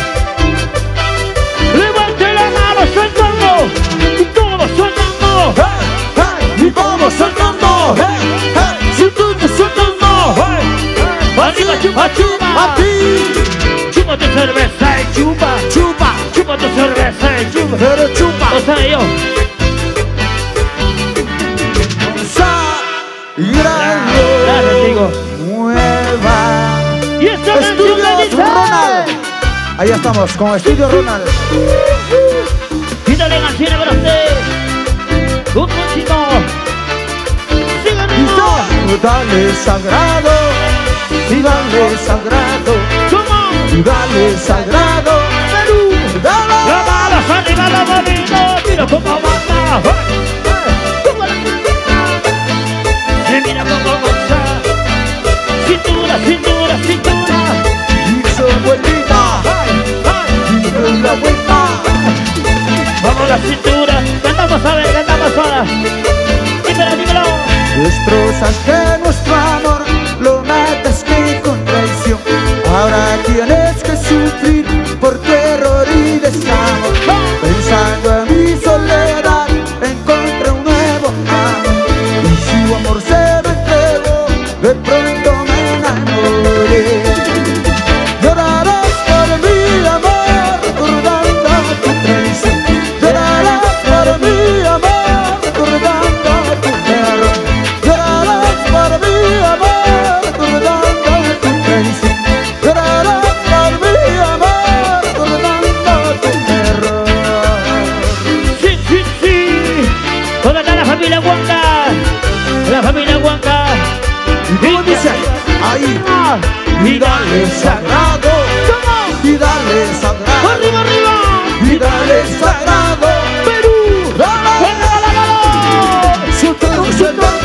[SPEAKER 1] Levante la mano, soltando. Y todos soltando.
[SPEAKER 2] Hey, hey, y vamos saltando. Hey, hey, si tú te soltando. Hey, hey,
[SPEAKER 1] Arriba, chupa, chupa.
[SPEAKER 2] a ti.
[SPEAKER 1] Chupa tu cerveza y chupa.
[SPEAKER 2] Chupa,
[SPEAKER 1] Chupa tu cerveza y chupa.
[SPEAKER 2] pero chupa.
[SPEAKER 1] O sea, yo. Gracias, digo.
[SPEAKER 2] Nueva.
[SPEAKER 1] Y esta canción que
[SPEAKER 2] Estudios
[SPEAKER 1] dice.
[SPEAKER 2] Ronald. Ahí estamos con Estudio Ronald.
[SPEAKER 1] Quítale canciones para usted. Un poquito.
[SPEAKER 2] Y
[SPEAKER 1] Síganos.
[SPEAKER 2] dale, dale sagrado. Y dale sagrado.
[SPEAKER 1] ¿Cómo?
[SPEAKER 2] Y dale sagrado.
[SPEAKER 1] Perú. La
[SPEAKER 2] Dale.
[SPEAKER 1] bala arriba, la manita. Mira cómo avanza. Cómo la mira cómo avanza. Cintura, cintura, cintura.
[SPEAKER 2] Hizo vueltita. Hizo la vuelta.
[SPEAKER 1] Vamos a la cintura. Cantamos a ver, cantamos ahora. Dímelo, dímelo.
[SPEAKER 2] Destrozaste nuestro amor, lo mataste con traición. Ahora tienes que sufrir por tu error y desamor. Pensando en mi soledad, encontré un nuevo amor. Y su amor se me entregó, de pronto me enamoré. Llorarás por mi amor, recordando tu traición. Llorarás por mi amor, recordando tu error. Llorarás por mi amor, recordando tu traición. Llorarás por mi amor, recordando tu error.
[SPEAKER 1] Sí, sí, sí. ¿Dónde está la familia Huanca? La familia Huanca.
[SPEAKER 2] ¿Y cómo dice? Ahí. Y dale sagrado, y dale sagrado,
[SPEAKER 1] Arriba, arriba.
[SPEAKER 2] y dale sagrado.
[SPEAKER 1] Perú.
[SPEAKER 2] Dale,
[SPEAKER 1] Venga, la, la, la.
[SPEAKER 2] suéltalo, suéltalo.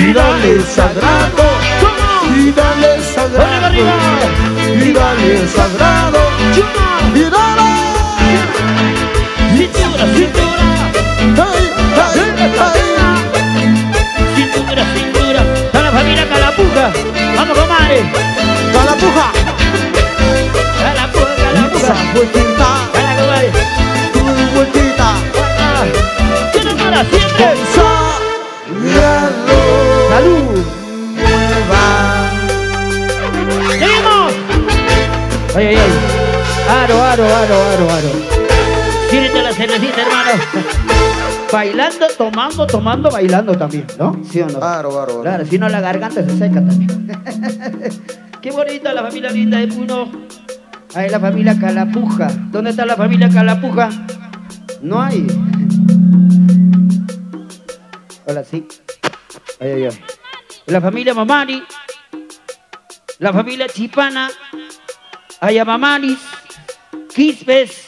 [SPEAKER 2] y dale sagrado, y dale sagrado, y dale sagrado, y dale.
[SPEAKER 1] Cintura, cintura.
[SPEAKER 2] Ay, ay, ay.
[SPEAKER 1] Cintura, cintura. Está la familia Calapuja. Vamos, comadre.
[SPEAKER 2] Calapuja.
[SPEAKER 1] Calapuja, Calapuja.
[SPEAKER 2] Esa vueltita,
[SPEAKER 1] Cala, comadre.
[SPEAKER 2] tu vueltita.
[SPEAKER 1] Quiero para siempre.
[SPEAKER 2] Consagrado.
[SPEAKER 1] Salud.
[SPEAKER 2] Nueva.
[SPEAKER 1] ¡Seguimos! Ay, ay, ay. Aro, aro, aro, aro, aro. Sírvete la cervecita, hermano. Bailando, tomando, tomando, bailando también, ¿no? ¿Sí o no?
[SPEAKER 2] Claro, claro.
[SPEAKER 1] Claro, si no la garganta se seca también. Qué bonita la familia linda de Puno. Ahí la familia Calapuja. ¿Dónde está la familia Calapuja? No hay. Hola, sí. Ay, ay, ay. La familia Mamani. La familia Chipana. Ayamamanis. Quispes.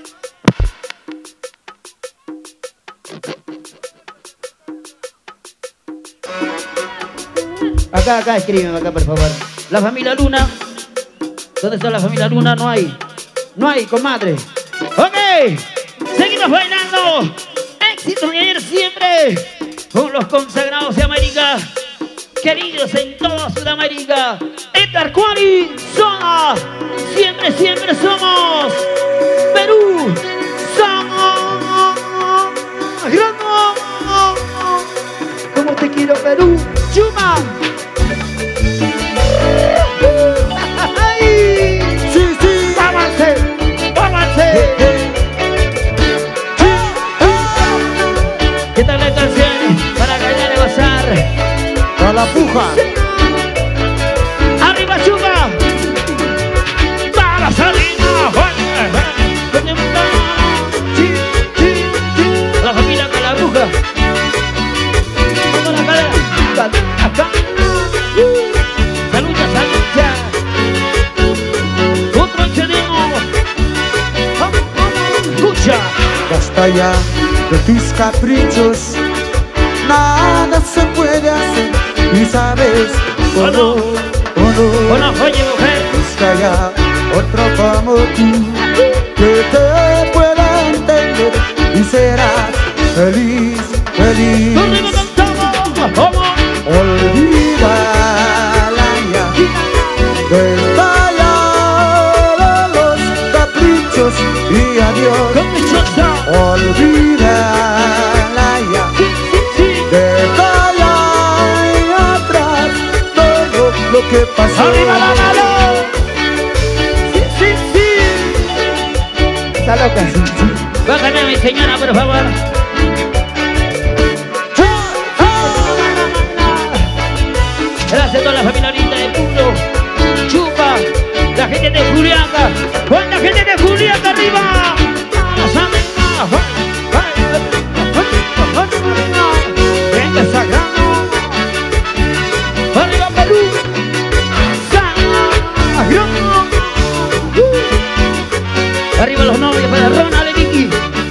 [SPEAKER 1] Acá, acá, escríbeme acá, por favor. La familia Luna. ¿Dónde está la familia Luna? No hay. No hay, comadre. Ok. Seguimos bailando. Éxito de ayer siempre. Con los consagrados de América. Queridos en toda Sudamérica. Edgar Cuari. Zona. Siempre, siempre somos. Perú. Somos. Como te quiero, Perú. Chuma.
[SPEAKER 2] Sí, sí.
[SPEAKER 1] ¡Vámonos! ¡Vámonos! ¿Qué tal la canción? Para bailar y gozar.
[SPEAKER 2] Calapuja.
[SPEAKER 1] ¡Arriba, Chuga! ¡Vamos, arriba! La familia Calapuja. Vamos a la cadera. Acá. Salucha, salucha. Otro excedemos. Escucha.
[SPEAKER 2] Basta ya de tus caprichos, nada se puede hacer, y sabes,
[SPEAKER 1] ¿O
[SPEAKER 2] oh
[SPEAKER 1] no?
[SPEAKER 2] no, oh no,
[SPEAKER 1] ¿O no, oye, mujer?
[SPEAKER 2] busca ya otro como tú, que te pueda entender, y serás feliz, feliz.
[SPEAKER 1] ¿Dónde cantamos? ¿Cómo?
[SPEAKER 2] Olvida la ya, basta ya de los caprichos, y adiós.
[SPEAKER 1] Caprichosa.
[SPEAKER 2] Olvídala ya,
[SPEAKER 1] Sí, sí, sí.
[SPEAKER 2] deja ya atrás todo lo que pasó.
[SPEAKER 1] ¡Arriba la mano! Sí, sí, sí. Está loca. Bájame, mi señora, por favor. Gracias a toda la familia linda de Puno. Chupa. La gente de Juliaca. ¡Con la gente de Juliaca arriba! Venga, sagrado. Arriba, Perú. Sagrado. Arriba los novios para Ronald y Nicky.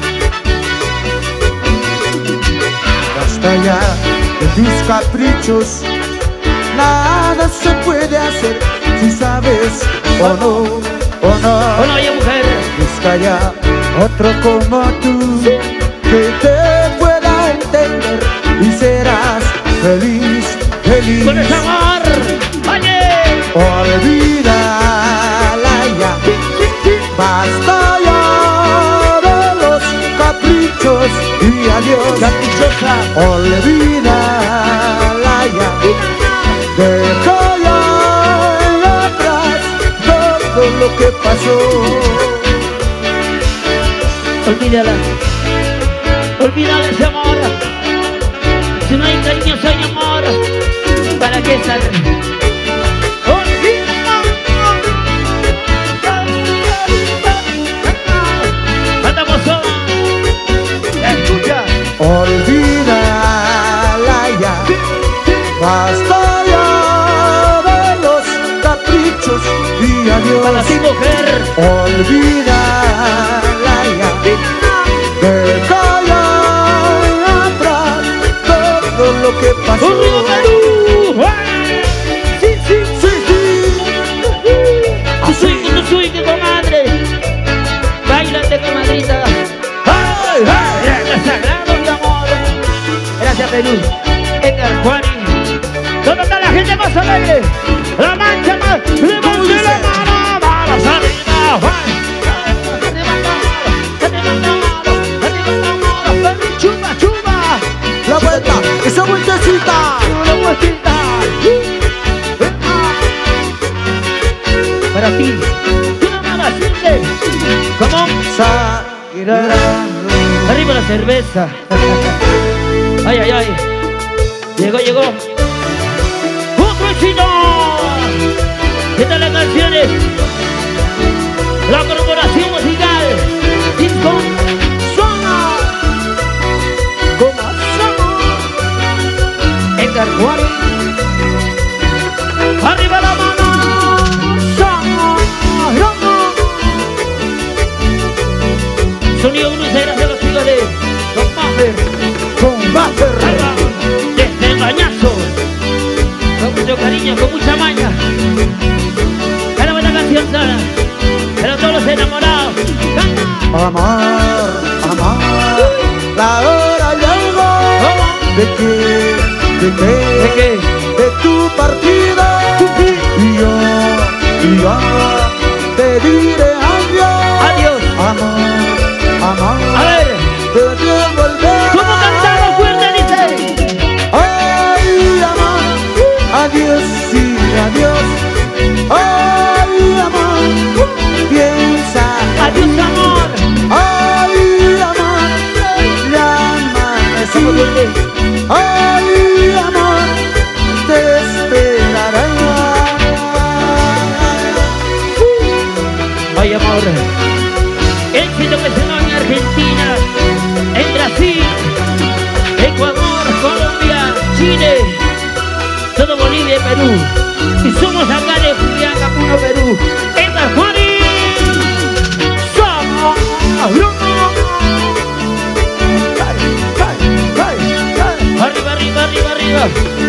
[SPEAKER 2] Basta ya de tus caprichos, nada se puede hacer, si sabes o no, o no.
[SPEAKER 1] ¿O no, oye, mujer?
[SPEAKER 2] Busca ya otro como tú, que te pueda entender, y serás feliz, feliz.
[SPEAKER 1] Con ese amor. Oye.
[SPEAKER 2] Olvídala ya, basta ya de los caprichos, y adiós.
[SPEAKER 1] Caprichosa.
[SPEAKER 2] Olvídala ya, deja ya atrás todo lo que pasó.
[SPEAKER 1] Olvídala. Olvídala ese amor. Si no hay cariño, si hay amor. ¿Para qué estar? Cantamos sola. Escucha.
[SPEAKER 2] Olvídala ya, basta ya de los caprichos, y adiós.
[SPEAKER 1] Para ti, mujer.
[SPEAKER 2] Olvídala ya, deja ya atrás todo lo que pasó.
[SPEAKER 1] ¡Arriba, Perú! Perú. Edgar Juárez. ¿Dónde está la gente más alegre? La mancha más. Levante la mano. Vamos arriba. Juan. Chupa, chupa.
[SPEAKER 3] La vuelta, esa vueltecita.
[SPEAKER 1] Una vueltita. Para ti. Una mala simple. ¿Cómo? Arriba la cerveza. Ay, ay, ay. Llegó, llegó. ¡Otro éxito! ¿Qué tal las canciones? La corporación musical. Disco. Zona. Como somos. Edgar Juárez. Arriba la mano. Somos. Sonido crucero de los chicos de Don Maffer.
[SPEAKER 3] Con Maffer.
[SPEAKER 1] Desde el bañazo. Con mucho cariño, con mucha maña. Canta buena canción, Sara. Pero todos los enamorados. Canta.
[SPEAKER 3] Amar, amar. La hora llegó.
[SPEAKER 1] ¿Cómo?
[SPEAKER 3] ¿De qué? ¿De qué?
[SPEAKER 1] ¿De qué?
[SPEAKER 3] De tu partida. Y yo, y yo te diré adiós.
[SPEAKER 1] Adiós.
[SPEAKER 3] Amor, amor.
[SPEAKER 1] A ver.
[SPEAKER 3] Debes volver.
[SPEAKER 1] ¿Cómo cantamos fuerte, dice?
[SPEAKER 3] Ay, amor. Adiós, sí, adiós. Ay, amor. Piensa.
[SPEAKER 1] Adiós, amor.
[SPEAKER 3] Ay, amor. Ya amanecí.
[SPEAKER 1] ¿Cómo duele?
[SPEAKER 3] Ay, amor. Te esperaré.
[SPEAKER 1] Ay, amor. Éxito que sonó en Argentina, en Brasil, Ecuador, Colombia, Chile, todo Bolivia y Perú. Y somos acá de Juliaca, Puno, Perú. Edgar Juárez. Somos. Arriba, arriba, arriba, arriba.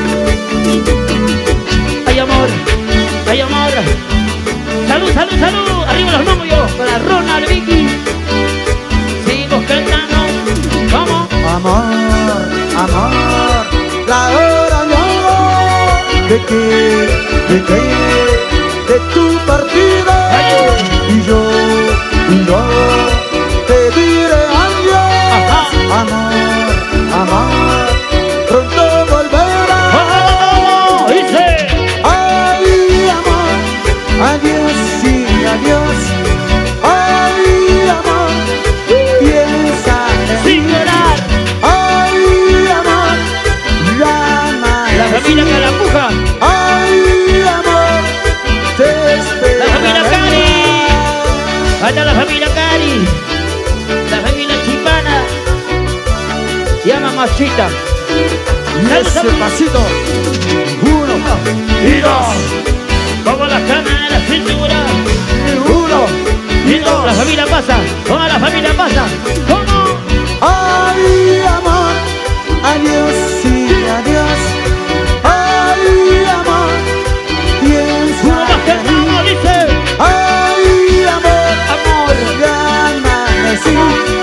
[SPEAKER 1] Ay, amor. Ay, amor. Salud, salud, salud. Arriba los mamos yo. Para Ronald, Vicky. Seguimos cantando. Vamos.
[SPEAKER 3] Amor, amor, la hora llegó. ¿De qué? ¿De qué? De tu partida.
[SPEAKER 1] Ay.
[SPEAKER 3] Y yo, y yo te diré adiós.
[SPEAKER 1] Ajá.
[SPEAKER 3] Amor, amor, pronto volverás.
[SPEAKER 1] ¡Vamos! Dice.
[SPEAKER 3] Ay, amor, adiós, sí, adiós. Ay, amor, piensa en
[SPEAKER 1] Sin llorar.
[SPEAKER 3] ay, amor, ya
[SPEAKER 1] La familia
[SPEAKER 3] amanecí.
[SPEAKER 1] Calapuja.
[SPEAKER 3] Ay, amor, te
[SPEAKER 1] La familia
[SPEAKER 3] esperaré.
[SPEAKER 1] Cari. Allá la familia Cari. La familia Chipana. Y a mamachita.
[SPEAKER 3] Y ese pasito, uno,
[SPEAKER 1] Y dos. Como la cama de la cintura.
[SPEAKER 3] uno,
[SPEAKER 1] Y dos. La familia pasa. Toda la familia pasa. ¿Cómo?
[SPEAKER 3] ay, amor, adiós, sí, adiós. Ay, amor, piensa
[SPEAKER 1] Uno más que el
[SPEAKER 3] en mí.
[SPEAKER 1] mamo, dice.
[SPEAKER 3] Ay, amor,
[SPEAKER 1] Amor.
[SPEAKER 3] ya amanecí.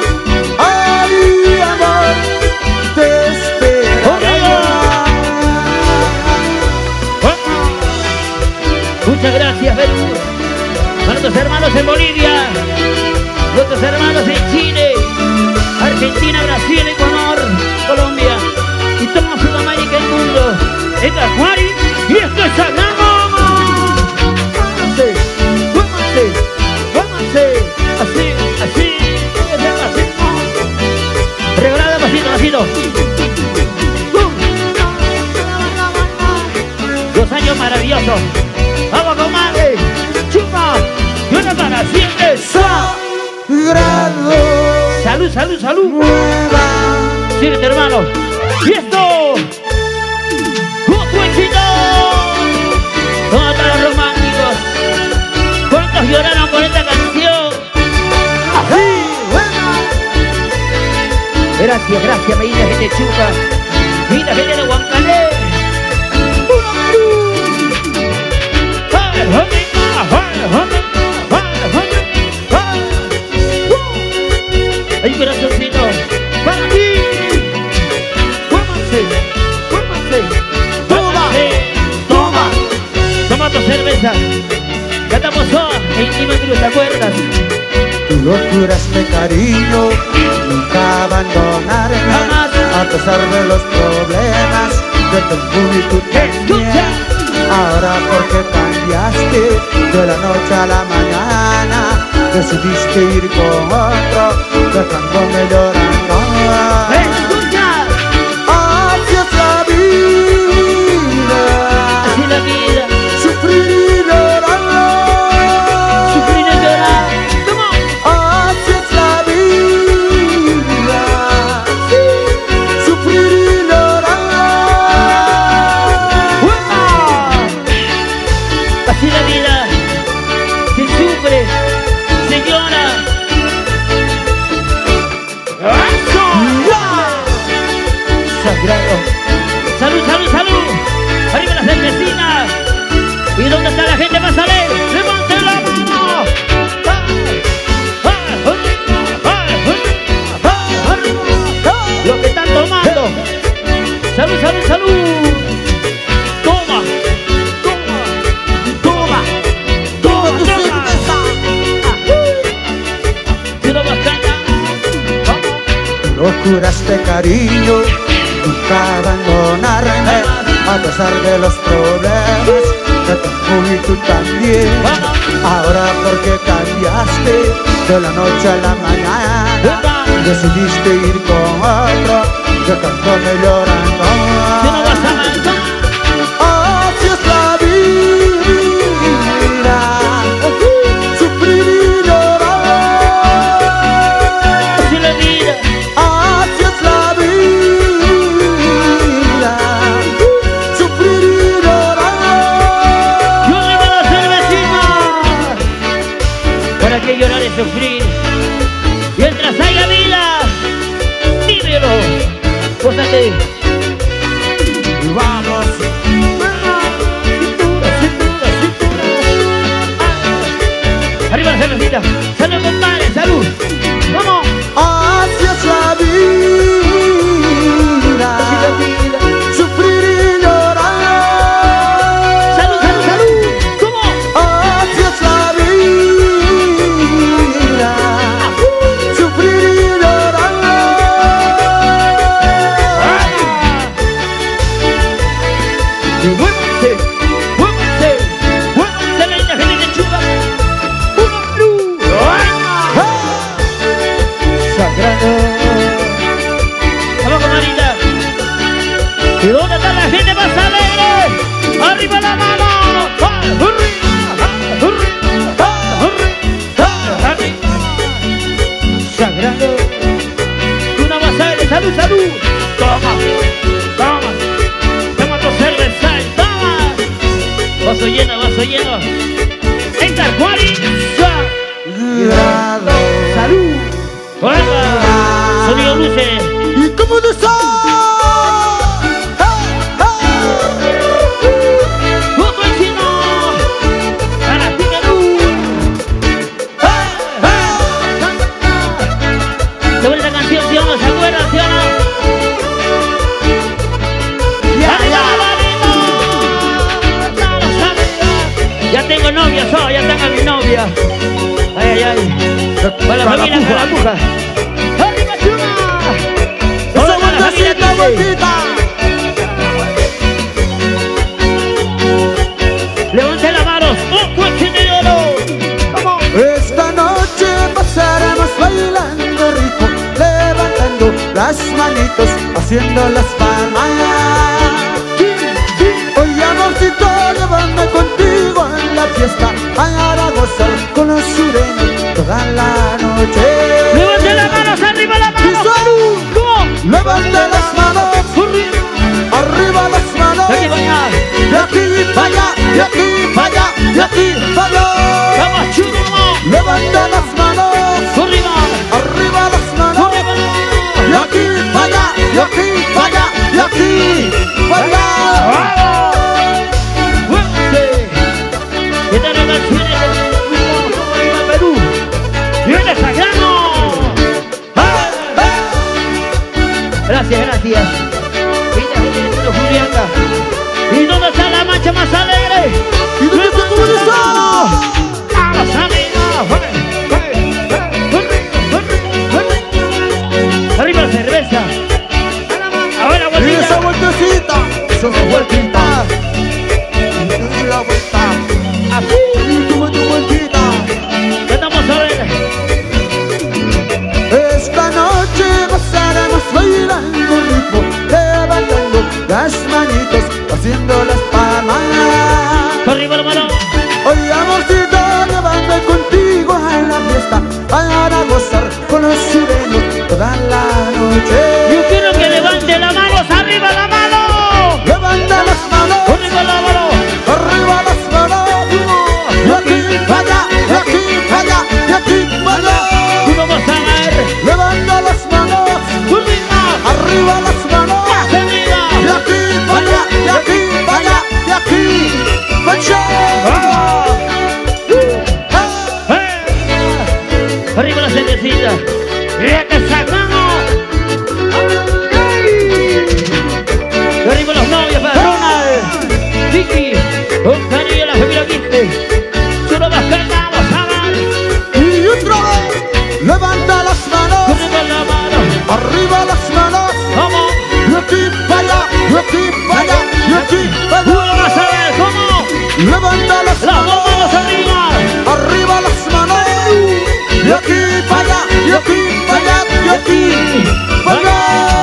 [SPEAKER 3] Ay, amor, te esperaré.
[SPEAKER 1] Muchas gracias, Perú. A nuestros hermanos en Bolivia, nuestros hermanos en Chile, Argentina, Brasil, Ecuador, Colombia y toda Sudamérica y el mundo. Edgar Juárez y esto es Sagrado. Vámonos, vámonos, vámonos. Así, así, así. Regalada, pasito, pasito. Dos años maravillosos. Vamos, comadre. Chupa. Y una para siempre.
[SPEAKER 3] Sagrado,
[SPEAKER 1] Salud, salud, salud.
[SPEAKER 3] nueva.
[SPEAKER 1] Sírvete, hermano. Y esto. ¡Otro éxito! Todos los románticos. ¿Cuántos lloraron por esta canción?
[SPEAKER 3] Así, buena.
[SPEAKER 1] Gracias, gracias, mi linda gente chuca. Mi linda gente de Huancalé. Hay un corazoncito para ti. ¿Cómo se?
[SPEAKER 2] juraste cariño, nunca abandonarme, a pesar de los problemas de tu juventud también. Ahora porque cambiaste de la noche a la mañana, decidiste ir con otro, dejándome llorando.
[SPEAKER 1] Escucha,
[SPEAKER 2] así es la vida,
[SPEAKER 1] así la vida,
[SPEAKER 2] sufrir y llorar,
[SPEAKER 1] sufrir y llorar. Come on.
[SPEAKER 2] así es la vida, sufrir y llorar.
[SPEAKER 1] Así la vida, se sufre, se llora. ¡Eso! Sagrado. Salud, salud, salud. Arriba las cervecinas. ¿Y dónde está la gente más alegre? ¡Levante la mano! Los que están tomando. Salud, salud, salud. Toma, toma, toma, toma, toma. Si no vas caña, vamos.
[SPEAKER 2] No juraste cariño, nunca abandonarme, a pesar de los problemas de tu juventud también. Ahora porque cambiaste de la noche a la mañana, decidiste ir con otro, dejándome llorando.
[SPEAKER 1] Si no vas a avanzar,
[SPEAKER 2] así es la vida, sufrir y llorar.
[SPEAKER 1] así la vida.
[SPEAKER 2] Así es la vida, sufrir y llorar.
[SPEAKER 1] Yo le voy a la cervecina. ¿Para qué llorar y sufrir? Mientras haya vida, vívelo. Pósate.
[SPEAKER 2] Y vamos,
[SPEAKER 1] Cintura, cintura, cintura. Ah. Arriba la cervecita. Salud, compadre, salud. Vamos.
[SPEAKER 2] así es la vida,
[SPEAKER 1] Así la vida.
[SPEAKER 2] sufrir y llorar.
[SPEAKER 1] Salud, salud, salud. ¿Cómo?
[SPEAKER 2] Así es la vida, sufrir y llorar.
[SPEAKER 1] Y muévanse, muévanse, muévanse, linda gente que chupa. Uno, blue. Sagrado. Vamos, comadrita. ¿Y dónde está la gente más alegre? ¡Arriba la mano! ¡Ah, arriba! ¡Ah, arriba! ¡Ah, arriba! ¡Ah, arriba! Sagrado. Una más alegre. ¡Salud, salud! ¡Toma! ¡Toma! ¡Toma tu cerveza! ¡Toma! Vaso lleno, vaso lleno. ¡Entra, Juari!
[SPEAKER 2] Grado.
[SPEAKER 1] ¡Salud! ¡Hola! Sonido luces.
[SPEAKER 2] ¿Y cómo de eso?
[SPEAKER 1] ¡Otro encino! ¡Para ti, Perú! ¿Qué buena esta canción, sí o no? ¿Se acuerdan, sí o no? ¡Arriba, arriba! ¡No lo sabía! Ya tengo novia, so, ya tengo a mi novia. Ay, ay, ay. Para la familia Calamuja. ¡Arriba, chuma!
[SPEAKER 2] Esa
[SPEAKER 1] Hola, la familia
[SPEAKER 2] vueltecita,
[SPEAKER 1] Quique.
[SPEAKER 2] vueltita.
[SPEAKER 1] Levante las manos. ¡Un coche de oro! ¡Vamos!
[SPEAKER 2] Esta noche pasaremos bailando rico, levantando las manitos, haciendo las palmas. Oye, amorcito, llévame contigo en la fiesta, para gozar con los sureños toda la noche.
[SPEAKER 1] ¡Levante las manos! ¡Arriba las
[SPEAKER 2] ¡Y
[SPEAKER 1] manos!
[SPEAKER 2] salud!
[SPEAKER 1] ¿Cómo?
[SPEAKER 2] Levante las manos, arriba las manos,
[SPEAKER 1] Aquí para allá.
[SPEAKER 2] de aquí para allá, de aquí para allá, de aquí para allá.
[SPEAKER 1] ¡Vamos, chulo!
[SPEAKER 2] Levante las manos,
[SPEAKER 1] ¡Arriba!
[SPEAKER 2] arriba las manos, de aquí para allá, de aquí para allá, de aquí para allá.
[SPEAKER 1] ¡Muévete! ¿Qué tal la canción de Perú? ¡Viene Sagrado! Gracias, gracias. Mira, mira, Juliana. ¿Y dónde está la mancha más alegre?
[SPEAKER 2] ¿Y dónde está tu corazón?
[SPEAKER 1] ¡Vamos, amiga! ¡Hey, hey, hey!
[SPEAKER 2] sus vueltitas. Y la vuelta. Así. Y tu, tu vueltita.
[SPEAKER 1] Vamos a ver.
[SPEAKER 2] Esta noche pasaremos bailando un ritmo, levantando las manitos, haciendo las palmas.
[SPEAKER 1] Arriba la mano.
[SPEAKER 2] Hoy amorcito, levanta contigo a la fiesta, para gozar con los sirenos toda la noche.
[SPEAKER 1] Yo quiero que levante las manos, arriba la mano.
[SPEAKER 2] Levanta las manos,
[SPEAKER 1] Arriba la mano.
[SPEAKER 2] arriba las manos. Y aquí para allá, y aquí para allá, y aquí para allá.
[SPEAKER 1] Y vamos a ver.
[SPEAKER 2] Levanta las manos,
[SPEAKER 1] Arriba.
[SPEAKER 2] arriba las manos.
[SPEAKER 1] Más arriba.
[SPEAKER 2] Y aquí para allá, y aquí para allá, y aquí para allá.
[SPEAKER 1] Ah. Eh. Arriba la cervecita. ¡Ya que sacamos! Y arriba los novios para Ronald, Vicky, Oscar y la familia Quinte. Solo más cantamos, ¿saben?
[SPEAKER 2] Y otra vez, levanta las manos,
[SPEAKER 1] Arriba la mano.
[SPEAKER 2] arriba las manos.
[SPEAKER 1] ¿Cómo?
[SPEAKER 2] Y aquí para allá, y aquí para allá, y aquí para allá.
[SPEAKER 1] Uno más a ver, ¿cómo?
[SPEAKER 2] Levanta las
[SPEAKER 1] Las dos
[SPEAKER 2] manos,
[SPEAKER 1] manos arriba.
[SPEAKER 2] arriba las manos. Y aquí para allá, y aquí para allá, y aquí para allá.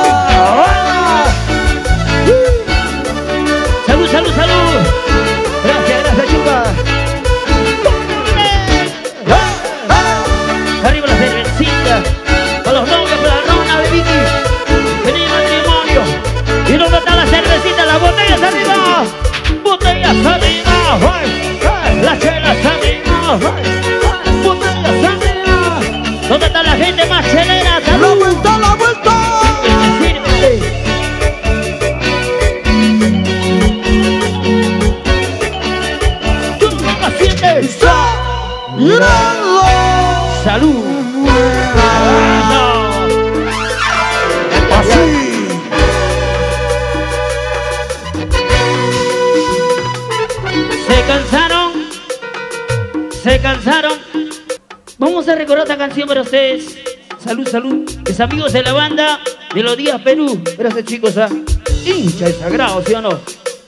[SPEAKER 1] Salud, salud, salud. Gracias, gracias, chupa. Arriba la cervecita. A los novios, para la Rona de Vicky. Feliz matrimonio. Y no está la cervecita, las botellas arriba. Botellas arriba. Ay, ay, las chelas arriba. Ay, ay, botellas arriba. ¿Dónde está la gente más chelera?
[SPEAKER 2] La
[SPEAKER 1] Salud.
[SPEAKER 2] vuelta, la vuelta.
[SPEAKER 1] Sírvete. Tú no la sientes.
[SPEAKER 2] Está mirando.
[SPEAKER 1] Salud. Ah,
[SPEAKER 2] Así.
[SPEAKER 1] ¿Se cansaron? ¿Se cansaron? Vamos a recordar esta canción para ustedes. Salud, salud. Mis amigos de la banda Melodías Perú. Gracias, chicos. ¿Ah? Hincha es sagrado, ¿sí o no?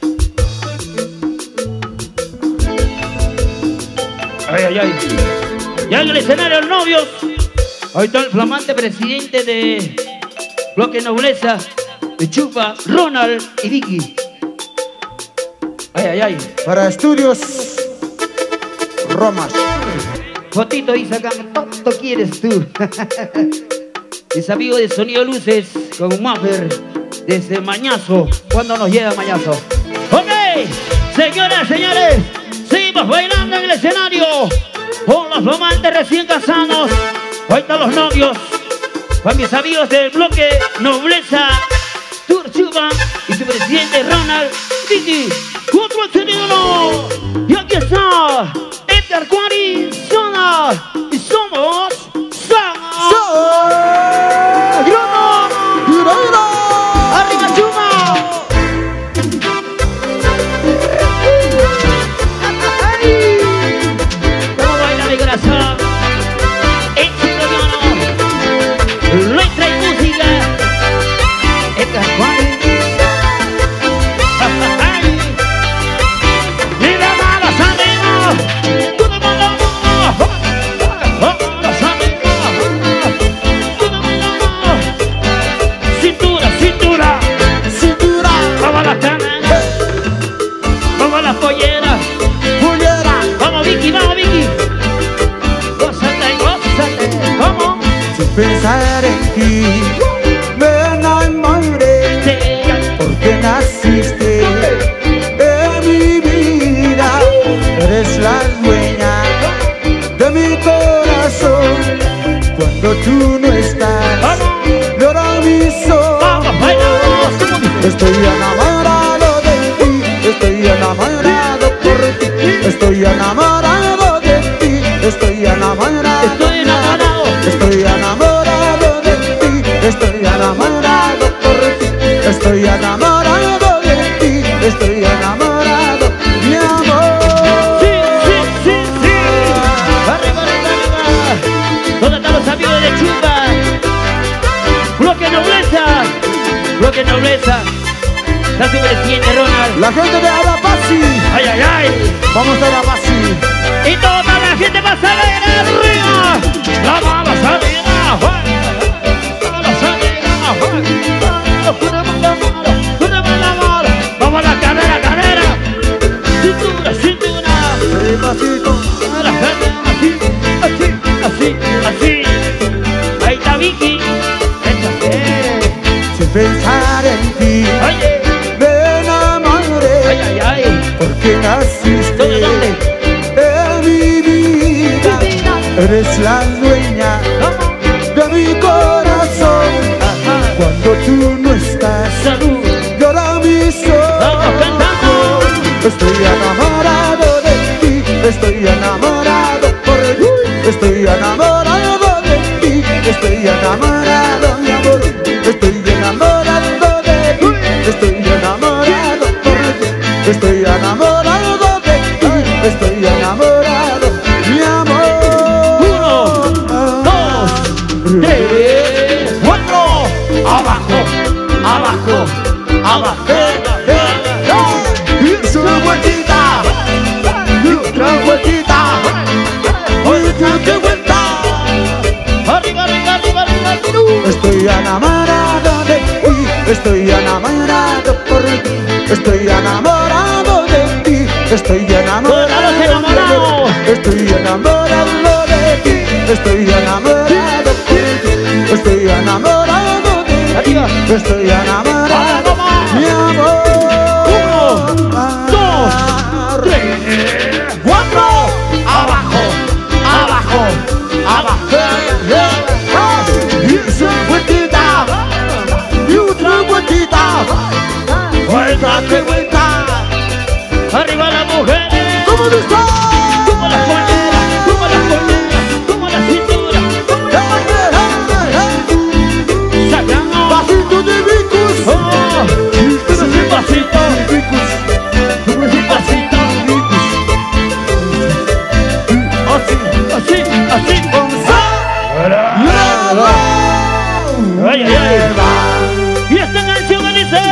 [SPEAKER 1] Ay, ay, ay. Ya en el escenario, los novios. Ahí está el flamante presidente de Bloque Nobleza, de Chupa, Ronald y Vicky. Ay, ay, ay.
[SPEAKER 2] Para estudios Romas.
[SPEAKER 1] Fotito ahí sacando, ¿cuánto quieres tú? Mis amigos de Sonido Luces con Maffer desde Mañazo. ¿Cuándo nos llega Mañazo? Ok, señoras, señores, seguimos bailando en el escenario con los romantes recién casados. Ahí están los novios, con mis amigos del Bloque Nobleza, Turchuba y su presidente Ronald Vicky. Otro sonido. Y aquí está Edgar Cuari, Zona, y somos Zona. Arriba Chuma. ¿Cómo baila mi corazón? Éxito llano, letra y música. Edgar Cuari. Mira malas arriba. Todo el mundo. Malas arriba. Todo el mundo. Cintura, cintura.
[SPEAKER 2] Cintura.
[SPEAKER 1] Vamos a las canas. Vamos a las polleras.
[SPEAKER 2] Pollera.
[SPEAKER 1] Vamos Vicky, vamos Vicky. Gózate, gózate. ¿Cómo?
[SPEAKER 2] Sin pensar en ti me enamoré,
[SPEAKER 1] Sí.
[SPEAKER 2] porque naciste en mi vida. Eres la dueña de mi corazón. Cuando tú no estás, lloran mis ojos.
[SPEAKER 1] Vamos, bailamos.
[SPEAKER 2] Estoy enamorado de ti, estoy enamorado por ti, estoy enamorado de ti, estoy enamorado,
[SPEAKER 1] Estoy enamorado.
[SPEAKER 2] estoy enamorado de ti, estoy enamorado por ti, estoy enamorado de ti, estoy enamorado, mi amor.
[SPEAKER 1] Sí, sí, sí, sí. Arriba, arriba, arriba. ¿Dónde están los amigos de Chupa? Bloque Nobleza. Bloque Nobleza. Está súper eficiente, Ronald.
[SPEAKER 3] La gente de Arapasi.
[SPEAKER 1] Ay, ay, ay.
[SPEAKER 3] Vamos a Arapasi.
[SPEAKER 1] Y toda la gente va a salir arriba. La vamos a salir afuera. Vamos a salir afuera. Vamos a la carrera, carrera. Cintura, cintura.
[SPEAKER 3] Despacito.
[SPEAKER 1] A la gente, así, así, así, así. Ahí está Vicky.
[SPEAKER 3] Sin pensar en ti.
[SPEAKER 1] Oye.
[SPEAKER 3] Me enamoré.
[SPEAKER 1] Ay, ay, ay.
[SPEAKER 3] Porque naciste
[SPEAKER 1] ¿Dónde, dónde?
[SPEAKER 3] en mi vida. Eres la dueña de mi corazón. Cuando tú no estás,
[SPEAKER 1] Salud.
[SPEAKER 3] llora mi
[SPEAKER 1] Vamos cantando.
[SPEAKER 3] corazón. Estoy enamorado de ti. Estoy enamorado por ti. Estoy enamorado de ti. Estoy enamorado, mi amor. Estoy enamorado de ti. Estoy enamorado por ti. Estoy enamorado de ti. Estoy enamorado, mi amor.
[SPEAKER 1] Uno, dos, tres, cuatro. Abajo, abajo, abajo.
[SPEAKER 3] Y es una vueltita. Y otra vueltita. Otra vuelta.
[SPEAKER 1] Arriba, arriba, arriba, arriba, arriba.
[SPEAKER 3] Estoy enamorado de ti, estoy enamorado por ti, estoy enamorado de ti, estoy enamorado
[SPEAKER 1] Todos enamorados.
[SPEAKER 3] de ti, estoy enamorado de ti, estoy enamorado de ti, estoy enamorado de ti,
[SPEAKER 1] Arriba.
[SPEAKER 3] estoy enamorado,
[SPEAKER 1] Vamos.
[SPEAKER 3] mi amor.
[SPEAKER 1] Uno, dos, tres, cuatro. Abajo, abajo, abajo.
[SPEAKER 3] Y esa vueltita, y otra vueltita, vuelta que vuelta.
[SPEAKER 1] Arriba las mujeres.
[SPEAKER 3] ¿Cómo está?
[SPEAKER 1] Como las poleras, como las poleras, como la cintura. Sacamos.
[SPEAKER 3] Pasito de bicos.
[SPEAKER 1] Oh, ese pasito, ese pasito. Así, así, así. Ay, ay, ay. Y esta canción dice.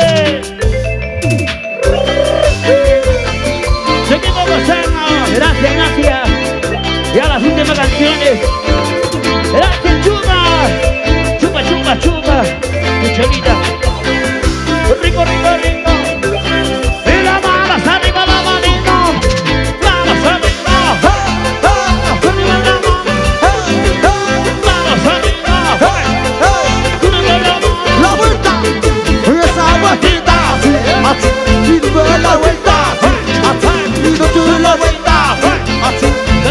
[SPEAKER 1] Seguimos gozando. Gracias, gracias. Y a las últimas canciones. Gracias, chupa. Chupa, chupa, chupa. Mucha vida. Rico, rico, rico. Y la manos arriba, la manito. Manos arriba. Arriba la mano. Manos arriba.
[SPEAKER 3] La vuelta, esa vueltita, así, y tú la vuelta, así, y tú la vuelta, así.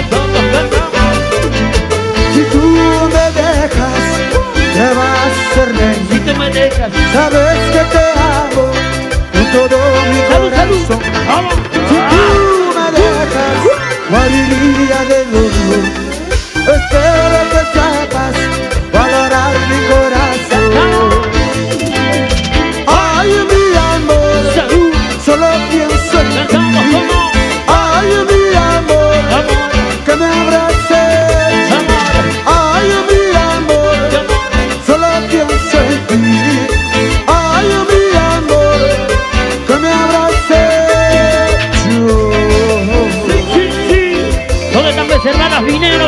[SPEAKER 3] Si tú me dejas, te vas a ser ley.
[SPEAKER 1] Si te me dejas.
[SPEAKER 3] Sabes que te amo con todo mi
[SPEAKER 1] Salud, salud.
[SPEAKER 3] corazón.
[SPEAKER 1] Vamos.
[SPEAKER 3] Si tú me dejas, moriría de dolor. Espero que sepas valorar mi corazón. Ay, mi amor,
[SPEAKER 1] Salud.
[SPEAKER 3] solo pienso en ti.
[SPEAKER 1] Cantamos como
[SPEAKER 3] Ay, mi amor,
[SPEAKER 1] amor,
[SPEAKER 3] que me abraces.
[SPEAKER 1] amor,
[SPEAKER 3] Ay, mi amor,
[SPEAKER 1] amor.
[SPEAKER 3] solo pienso en ti. Ay, mi amor, que me abraces. Yo.
[SPEAKER 1] Sí, sí, sí. ¿Dónde están becerradas, vineros?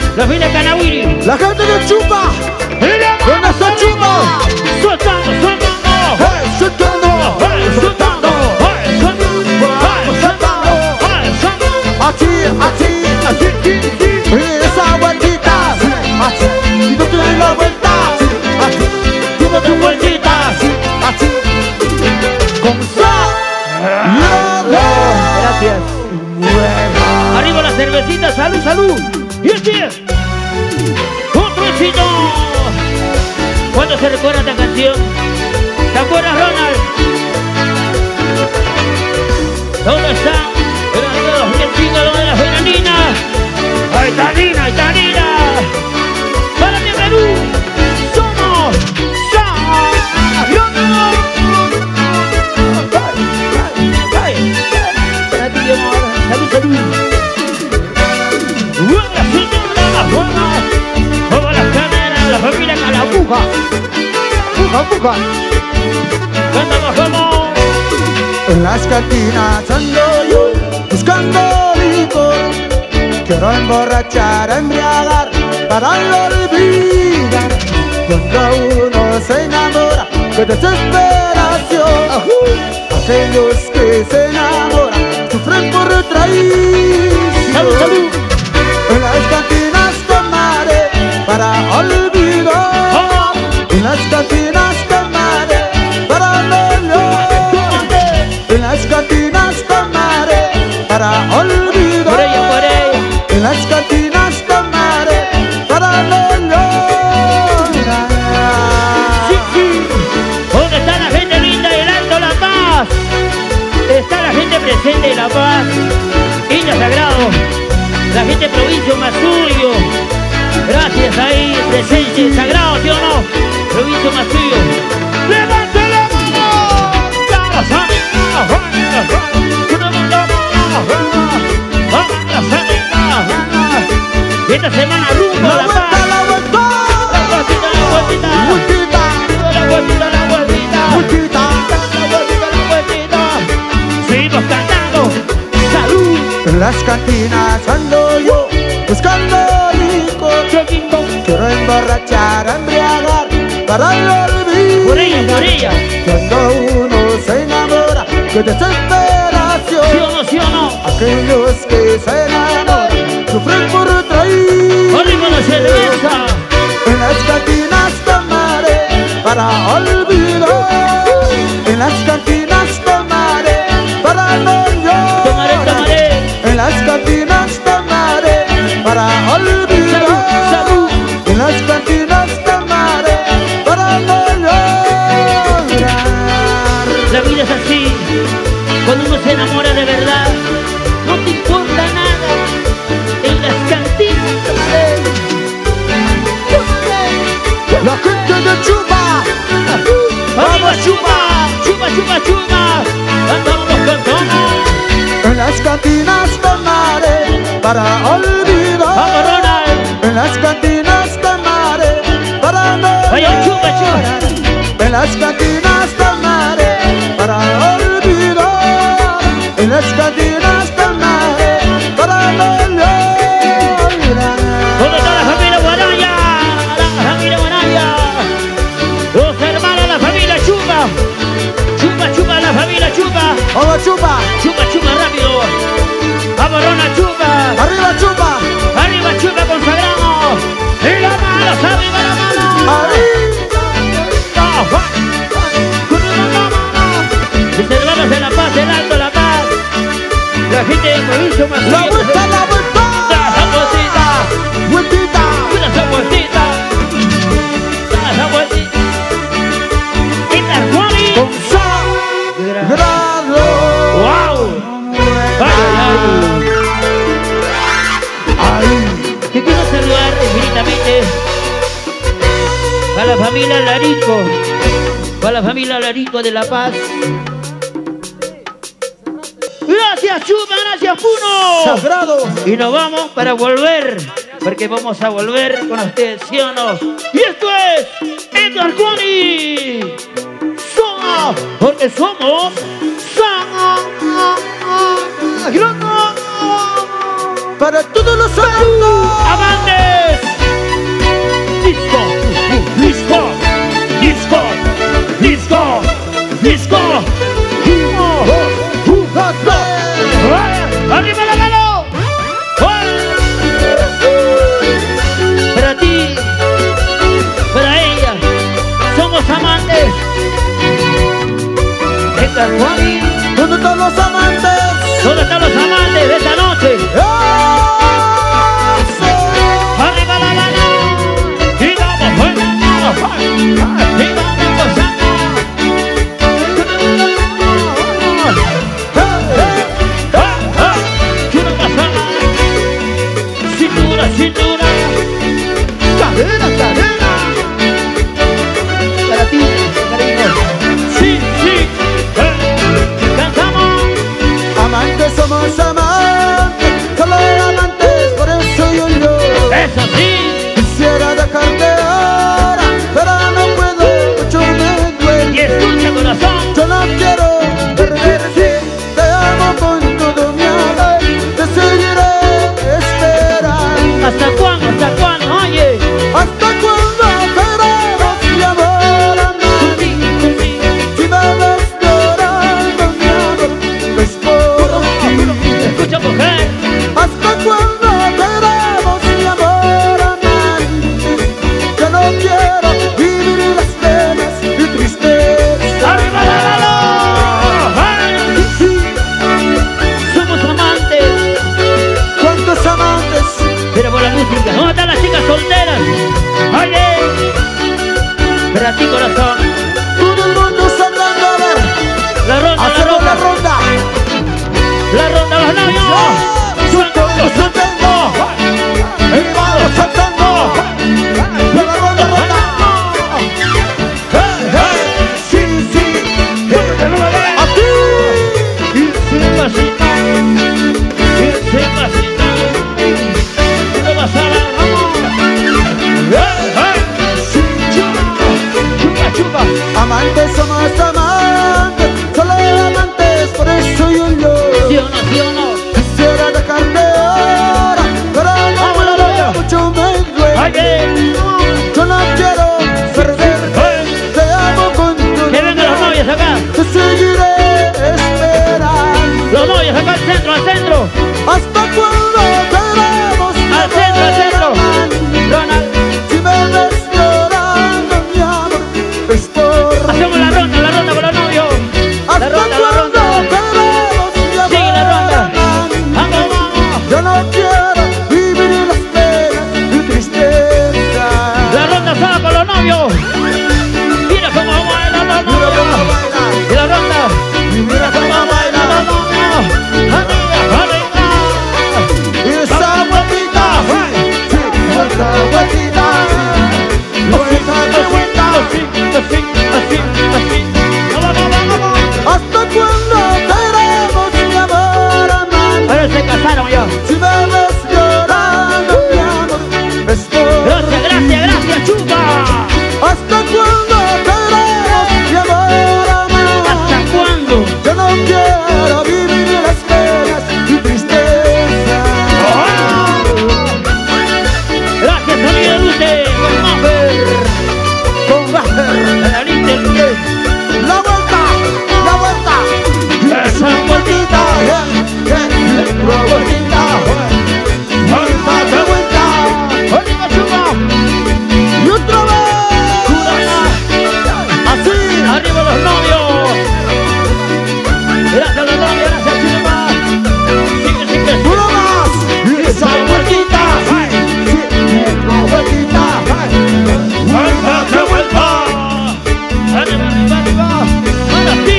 [SPEAKER 1] La familia Canawiri.
[SPEAKER 3] La gente de Chupa. ¿Dónde está Chupa?
[SPEAKER 1] Soltando, soltando.
[SPEAKER 3] Hey, soltando.
[SPEAKER 1] Hey, soltando. Hey, soltando. Hey, soltando.
[SPEAKER 3] Así, así, así, sí, sí. Esa vueltita, sí, así. Y tú tienes la vuelta, sí, así. Tú no te vueltita, sí, así. Con sal.
[SPEAKER 1] Gracias. Arriba la cervecita, salud, salud. Y así es. Otro éxito. ¿Cuándo se recuerda esta canción? ¿Te acuerdas, Ronald? ¿Dónde están? Los vecinos, ¿dónde las venaninas? Ahí está Nina, ahí está Nina. Para mi Perú, somos Sagrado. Para ti, amor. Salud, salud. Buena señora, buena. Todas las cámaras, la familia Calabuja. Buja, buja. Cantamos como.
[SPEAKER 3] En las cantinas ando yo buscando licor. Quiero emborrachar, embriagar para no olvidar. Cuando uno se enamora, qué desesperación. Aquellos que se enamoran sufren por traición.
[SPEAKER 1] Salud, salud.
[SPEAKER 3] En las cantinas tomaré para olvidar. En las cantinas tomaré para no llorar. En las cantinas tomaré para olvidar.
[SPEAKER 1] Por ella, por ella.
[SPEAKER 3] En las cantinas tomaré para no llorar.
[SPEAKER 1] Sí, sí. ¿Dónde está la gente linda del Alto La Paz? Está la gente presente de La Paz. India Sagrado. La gente de provincia Masuyo. Gracias ahí, presente, Sagrado, ¿sí o no? Provincia Masuyo. ¡Levante la mano! ¡Vamos a esta semana rumbo a La Paz.
[SPEAKER 3] La vuelta,
[SPEAKER 1] La vueltita, la vueltita.
[SPEAKER 3] vueltita,
[SPEAKER 1] La vueltita, la vueltita.
[SPEAKER 3] vueltita.
[SPEAKER 1] La vueltita, la vueltita. Seguimos cantando. ¡Salud!
[SPEAKER 3] En las cantinas ando yo buscando licor. Quiero emborrachar, embriagar para no olvidar.
[SPEAKER 1] Por ella, por ella.
[SPEAKER 3] Cuando uno se enamora, qué desesperación.
[SPEAKER 1] ¿Sí o no, sí o no?
[SPEAKER 3] Aquellos que se enamoran sufren por traír.
[SPEAKER 1] Arriba la cerveza.
[SPEAKER 3] En las cantinas tomaré para olvidar. En las cantinas tomaré para no llorar.
[SPEAKER 1] Tomaré, tomaré.
[SPEAKER 3] En las cantinas tomaré para olvidar.
[SPEAKER 1] Salud, salud.
[SPEAKER 3] En las cantinas tomaré para no llorar.
[SPEAKER 1] La vida es así. Cuando uno se enamora de verdad, no te importa nada. En las cantinas tomaré. Tomaré.
[SPEAKER 3] La gente de Chupa,
[SPEAKER 1] ¡Vamos, chupa! ¡Chupa, chupa, chupa! ¡Cantamos, cantamos!
[SPEAKER 3] en las cantinas tomaré para olvidar.
[SPEAKER 1] ¡Vamos, Ronald!
[SPEAKER 3] En las cantinas tomaré para no
[SPEAKER 1] ¡Vaya, chupa,
[SPEAKER 3] llorar.
[SPEAKER 1] chupa!
[SPEAKER 3] En las cantinas tomaré para olvidar. En las cantinas tomaré para no llorar.
[SPEAKER 1] ¿Dónde está la familia Guaraya? La familia Guaraya. Los hermanos, la familia Chupa. Chupa, chupa, la familia Chupa.
[SPEAKER 3] Vamos Chupa,
[SPEAKER 1] Chupa, chupa, rápido. Vamos, Ronald, chupa.
[SPEAKER 3] arriba Chupa,
[SPEAKER 1] Arriba, chupa, consagramos. Y la mano, arriba la mano.
[SPEAKER 3] ahí.
[SPEAKER 1] Mis hermanos de La Paz, del Alto La Paz. La gente de provincia más
[SPEAKER 3] La vuelta, la vuelta,
[SPEAKER 1] esa vueltita.
[SPEAKER 3] vueltita.
[SPEAKER 1] Mira esa vueltita. Mira esa vueltita. Esta Juani.
[SPEAKER 3] Grado.
[SPEAKER 1] ¡Wow! ¡Ay,
[SPEAKER 3] Ahí.
[SPEAKER 1] Te quiero saludar infinitamente a la familia Larico, a la familia Larico de La Paz. Gracias Chupa, gracias Puno.
[SPEAKER 3] Sagrado.
[SPEAKER 1] Y nos vamos para volver, porque vamos a volver con ustedes, ¿sí o no? Y esto es Edgar Juani. Somos, porque somos Sagrado.
[SPEAKER 3] Para todos los santos.
[SPEAKER 1] ¡Avante!
[SPEAKER 2] ¿Hasta cuándo queremos
[SPEAKER 1] Al centro, al centro. Ronald.
[SPEAKER 2] Si me ves llorando, mi amor, es por
[SPEAKER 1] Hacemos la ronda, la ronda con los novios. La
[SPEAKER 2] ¿hasta
[SPEAKER 1] ronda, la
[SPEAKER 2] cuándo
[SPEAKER 1] ronda.
[SPEAKER 2] queremos, mi amor?
[SPEAKER 1] Sigue la ronda. Vamos, vamos.
[SPEAKER 2] Yo no quiero vivir las penas y tristeza.
[SPEAKER 1] La ronda sola con los novios. Mira cómo vamos a bailar los
[SPEAKER 2] Mira cómo
[SPEAKER 1] novios.
[SPEAKER 2] baila,
[SPEAKER 1] Y la ronda.
[SPEAKER 2] y mira cómo baila.
[SPEAKER 1] Los novios. Amiga, amiga.
[SPEAKER 2] Y esa vueltita, sí, esa vueltita, vuelta de vuelta.
[SPEAKER 1] Así, así, así, así. Vamos, vamos, vamos.
[SPEAKER 2] ¿Hasta cuándo queremos, mi amor, amar?
[SPEAKER 1] Ahora se casaron ya.
[SPEAKER 2] Si me ves llorando, mi amor, es por
[SPEAKER 1] Gracias, gracias, gracias, chupa.
[SPEAKER 2] ¿hasta cuándo queremos, mi amor, amar?
[SPEAKER 1] ¿Hasta cuándo?
[SPEAKER 2] Yo no quiero vivir las penas y tristeza.
[SPEAKER 1] Gracias, amiga Dulce. Con Maffer.
[SPEAKER 2] Con Bajer,
[SPEAKER 1] La Little.
[SPEAKER 2] la vuelta, la vuelta.
[SPEAKER 1] Esa vueltita.
[SPEAKER 2] Yeah, yeah, la vueltita. Vuelta de vuelta.
[SPEAKER 1] Oliva, chupa.
[SPEAKER 2] Y otra vez. Así.
[SPEAKER 1] Arriba los novios. Gracias a los novios, gracias, chupa. Sigue, sigue.
[SPEAKER 2] Uno más. Y esa vueltita. Sí, sí, la vueltita.
[SPEAKER 1] Vuelta, que vuelta. Arriba, arriba, arriba. Ahora sí.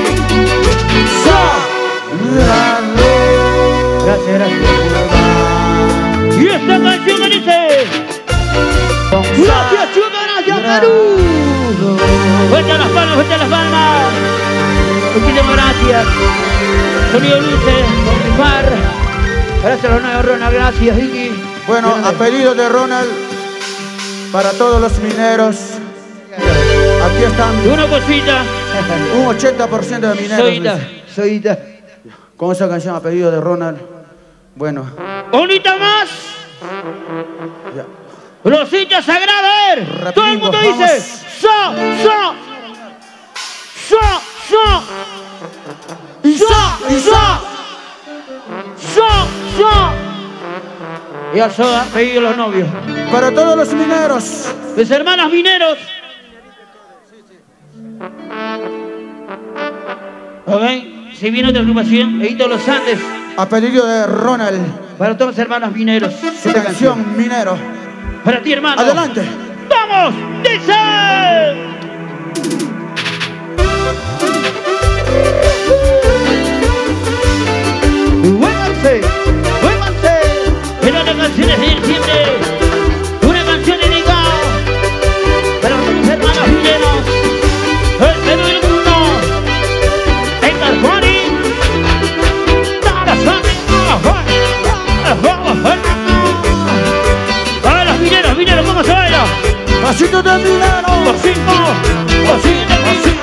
[SPEAKER 2] Sangrando.
[SPEAKER 1] Gracias, gracias. Y esta canción me dice. Gracias, chupa, gracias, Perú. Fuerte las palmas, fuerte las palmas. Muchísimas gracias. Sonido Luce, Par. Gracias a los nuevos, Ronald, gracias, Vicky.
[SPEAKER 2] Bueno, a pedido de Ronald, para todos los mineros, aquí están
[SPEAKER 1] Una cosita.
[SPEAKER 2] un ochenta por ciento de mineros.
[SPEAKER 1] Soyita,
[SPEAKER 2] dice.
[SPEAKER 1] soyita.
[SPEAKER 2] Con esa canción a pedido de Ronald. Bueno,
[SPEAKER 1] Bonita más.
[SPEAKER 2] ya.
[SPEAKER 1] Rosita sagrada, a ver.
[SPEAKER 2] Rapidito,
[SPEAKER 1] Todo el mundo
[SPEAKER 2] vamos.
[SPEAKER 1] dice. So, so. So, so.
[SPEAKER 2] Y
[SPEAKER 1] So,
[SPEAKER 2] sa- y
[SPEAKER 1] so.
[SPEAKER 2] sa-
[SPEAKER 1] So, so. Y a Soda, pedido los novios.
[SPEAKER 2] para todos los mineros,
[SPEAKER 1] Mis hermanos mineros. Ok, si viene otra agrupación, Edito Los Andes.
[SPEAKER 2] a pedido de Ronald,
[SPEAKER 1] Para todos los hermanos mineros.
[SPEAKER 2] su canción Minero.
[SPEAKER 1] Para ti, hermano.
[SPEAKER 2] Adelante.
[SPEAKER 1] ¡Vamos! ¡Dice! ¡Muévanse! ¡Muévanse! Era la canción de diciembre. Una canción dedicada para mis hermanos mineros. El Perú y el mundo. Edgar Juani. A ver, los mineros, mineros, ¿cómo se baila?
[SPEAKER 2] Pasito de minero.
[SPEAKER 1] Pasito, pasito, pasito.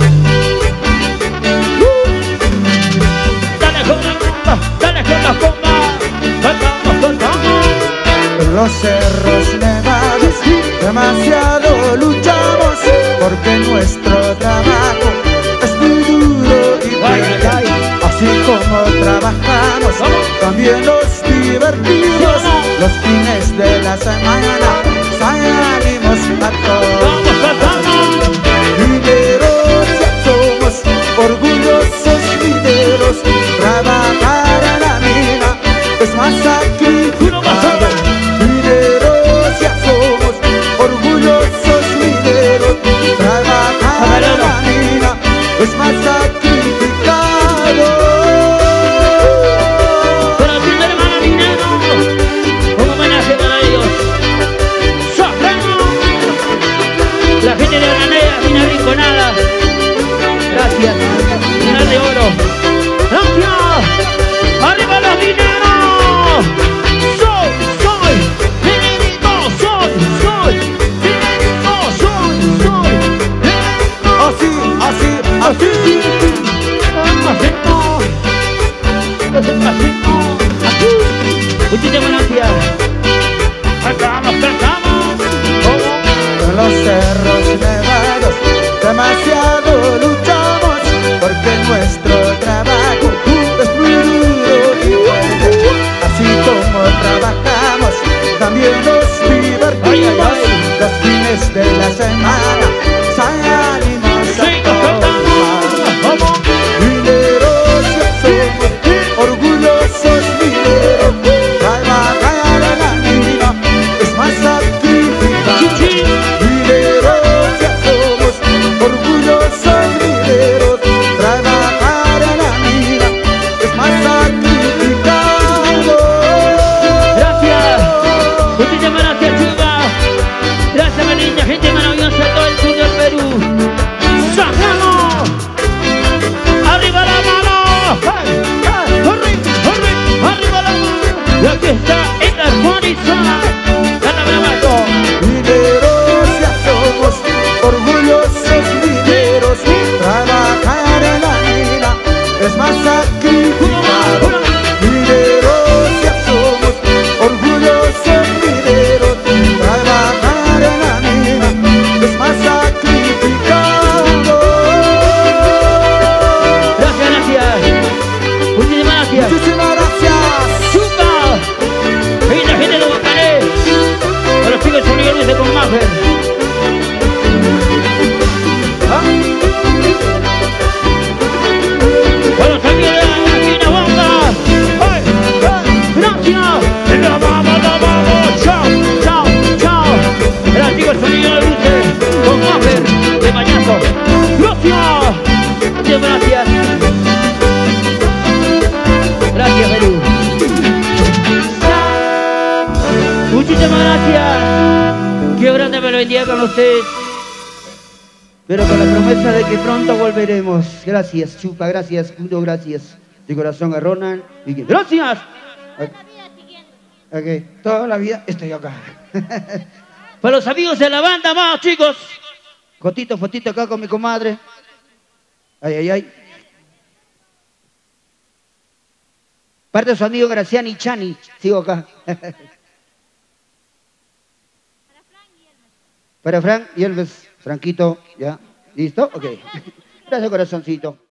[SPEAKER 1] Dale con la bomba, dale con la bomba. Cantamos, cantamos.
[SPEAKER 2] En los cerros nevados demasiado luchamos porque nuestro trabajo es muy duro y
[SPEAKER 1] Ay,
[SPEAKER 2] fuerte.
[SPEAKER 1] ay, ay.
[SPEAKER 2] Así como trabajamos,
[SPEAKER 1] Vamos.
[SPEAKER 2] también nos divertimos.
[SPEAKER 1] Vamos.
[SPEAKER 2] Los fines de la semana salimos a todos.
[SPEAKER 1] Vamos, cantamos.
[SPEAKER 2] Mineros ya somos, orgullosos mineros. Trabajar en la mina es más
[SPEAKER 1] Uno más
[SPEAKER 2] sacrificado.
[SPEAKER 1] solo.
[SPEAKER 2] Mineros ya somos, orgullosos mineros. Trabajar en la mina es más sacrificado.
[SPEAKER 1] Para ti, hermano minero, un homenaje para ellos. Soprano. La gente de Aranea, Mina Rinconada. Gracias. Final de oro. Gracias. ¡Arriba los mineros! Soy, soy, minerito, soy, soy, minerito, soy, soy, minerito.
[SPEAKER 2] Así, así, así.
[SPEAKER 1] Muchísimas gracias. Cantamos, cantamos.
[SPEAKER 2] En los cerros nevados demasiado luchamos porque nuestro trabajo es muy duro y fuerte.
[SPEAKER 1] aquí está Edgar Juanizar. Dale abrazo.
[SPEAKER 2] Mineros ya somos, orgullosos mineros. Trabajar en la mina es más sacrificado. Mineros ya somos, orgullosos mineros. Trabajar en la mina es más sacrificado.
[SPEAKER 1] Gracias, gracias. Muchísimas gracias.
[SPEAKER 2] Muchísimas gracias.
[SPEAKER 1] ¡Chupa! Ahí la gente de Guacaré. A los chicos son Luce con Maffer.
[SPEAKER 2] ¿Ah?
[SPEAKER 1] Bueno, también aquí la bomba. ¡Ay! ¡Ay! ¡Gracias! ¡La vamos, la vamos! ¡Chao! ¡Chao! ¡Chao! El antiguo sonido de luces con Maffer de Bañazo. ¡Gracias! Muchas gracias. Gracias, Perú. Muchísimas gracias. Qué grande me lo bendiga con ustedes.
[SPEAKER 3] Pero con la promesa de que pronto volveremos. Gracias, Chupa, gracias, Kudo, gracias. De corazón a Ronald. Y que- ¡Gracias! Ok, toda la vida estoy acá.
[SPEAKER 1] Para los amigos de la banda, más chicos.
[SPEAKER 3] Fotito, fotito acá con mi comadre. Ay, ay, ay. Parte de su amigo Graciani Chani. Sigo acá. Para Frank y Elvis. Franquito, ¿ya? ¿Listo? Ok. Gracias, corazoncito.